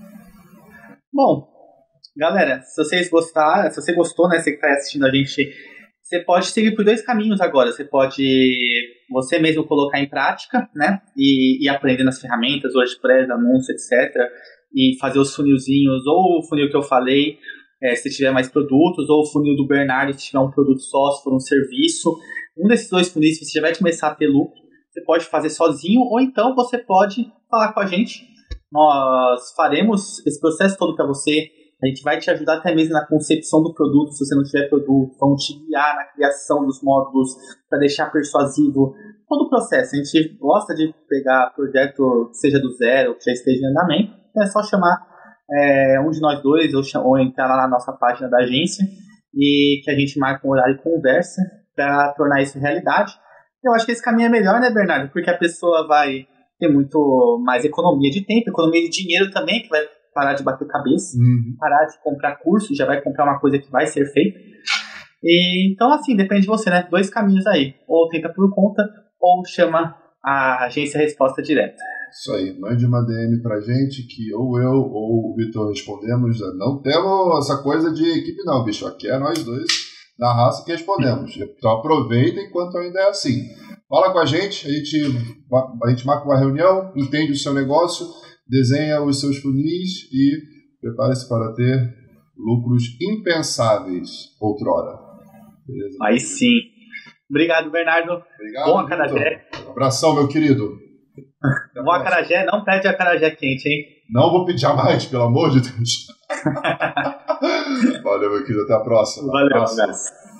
Bom, galera, se vocês gostaram, se você gostou, né, você que tá assistindo a gente, você pode seguir por dois caminhos agora. Você pode você mesmo colocar em prática, né, e, e aprender nas ferramentas, WordPress, anúncio, etcétera. E fazer os funilzinhos, ou o funil que eu falei, é, se tiver mais produtos, ou o funil do Bernardo, se tiver um produto só, se for um serviço. Um desses dois funis, se você já vai começar a ter lucro, você pode fazer sozinho, ou então você pode falar com a gente. Nós faremos esse processo todo para você. A gente vai te ajudar até mesmo na concepção do produto, se você não tiver produto. Vamos te guiar na criação dos módulos para deixar persuasivo todo o processo. A gente gosta de pegar projeto, seja do zero, que já esteja em andamento. Então é só chamar é, um de nós dois ou, ou entrar lá na nossa página da agência e que a gente marca um horário e conversa para tornar isso realidade. Eu acho que esse caminho é melhor, né, Bernardo? Porque a pessoa vai ter muito mais economia de tempo, economia de dinheiro também, que vai parar de bater cabeça, uhum. parar de comprar curso, já vai comprar uma coisa que vai ser feita. E, então, assim, depende de você, né? Dois caminhos aí. Ou tenta por conta, ou chama a agência Resposta Direta. Isso aí, mande uma D M pra gente que ou eu ou o Vitor respondemos. Não temos essa coisa de equipe não, bicho. Aqui é nós dois na raça que respondemos. Então aproveita enquanto ainda é assim. Fala com a gente, a gente, a gente marca uma reunião, entende o seu negócio, desenha os seus funis e prepare-se para ter lucros impensáveis outrora. Beleza? Aí sim. Obrigado, Bernardo. Obrigado, Bom acarajé. Um abração, meu querido. Bom acarajé, não pede acarajé quente, hein? Não vou pedir mais, pelo amor de Deus. Valeu, meu querido. Até a próxima. Valeu, abraço.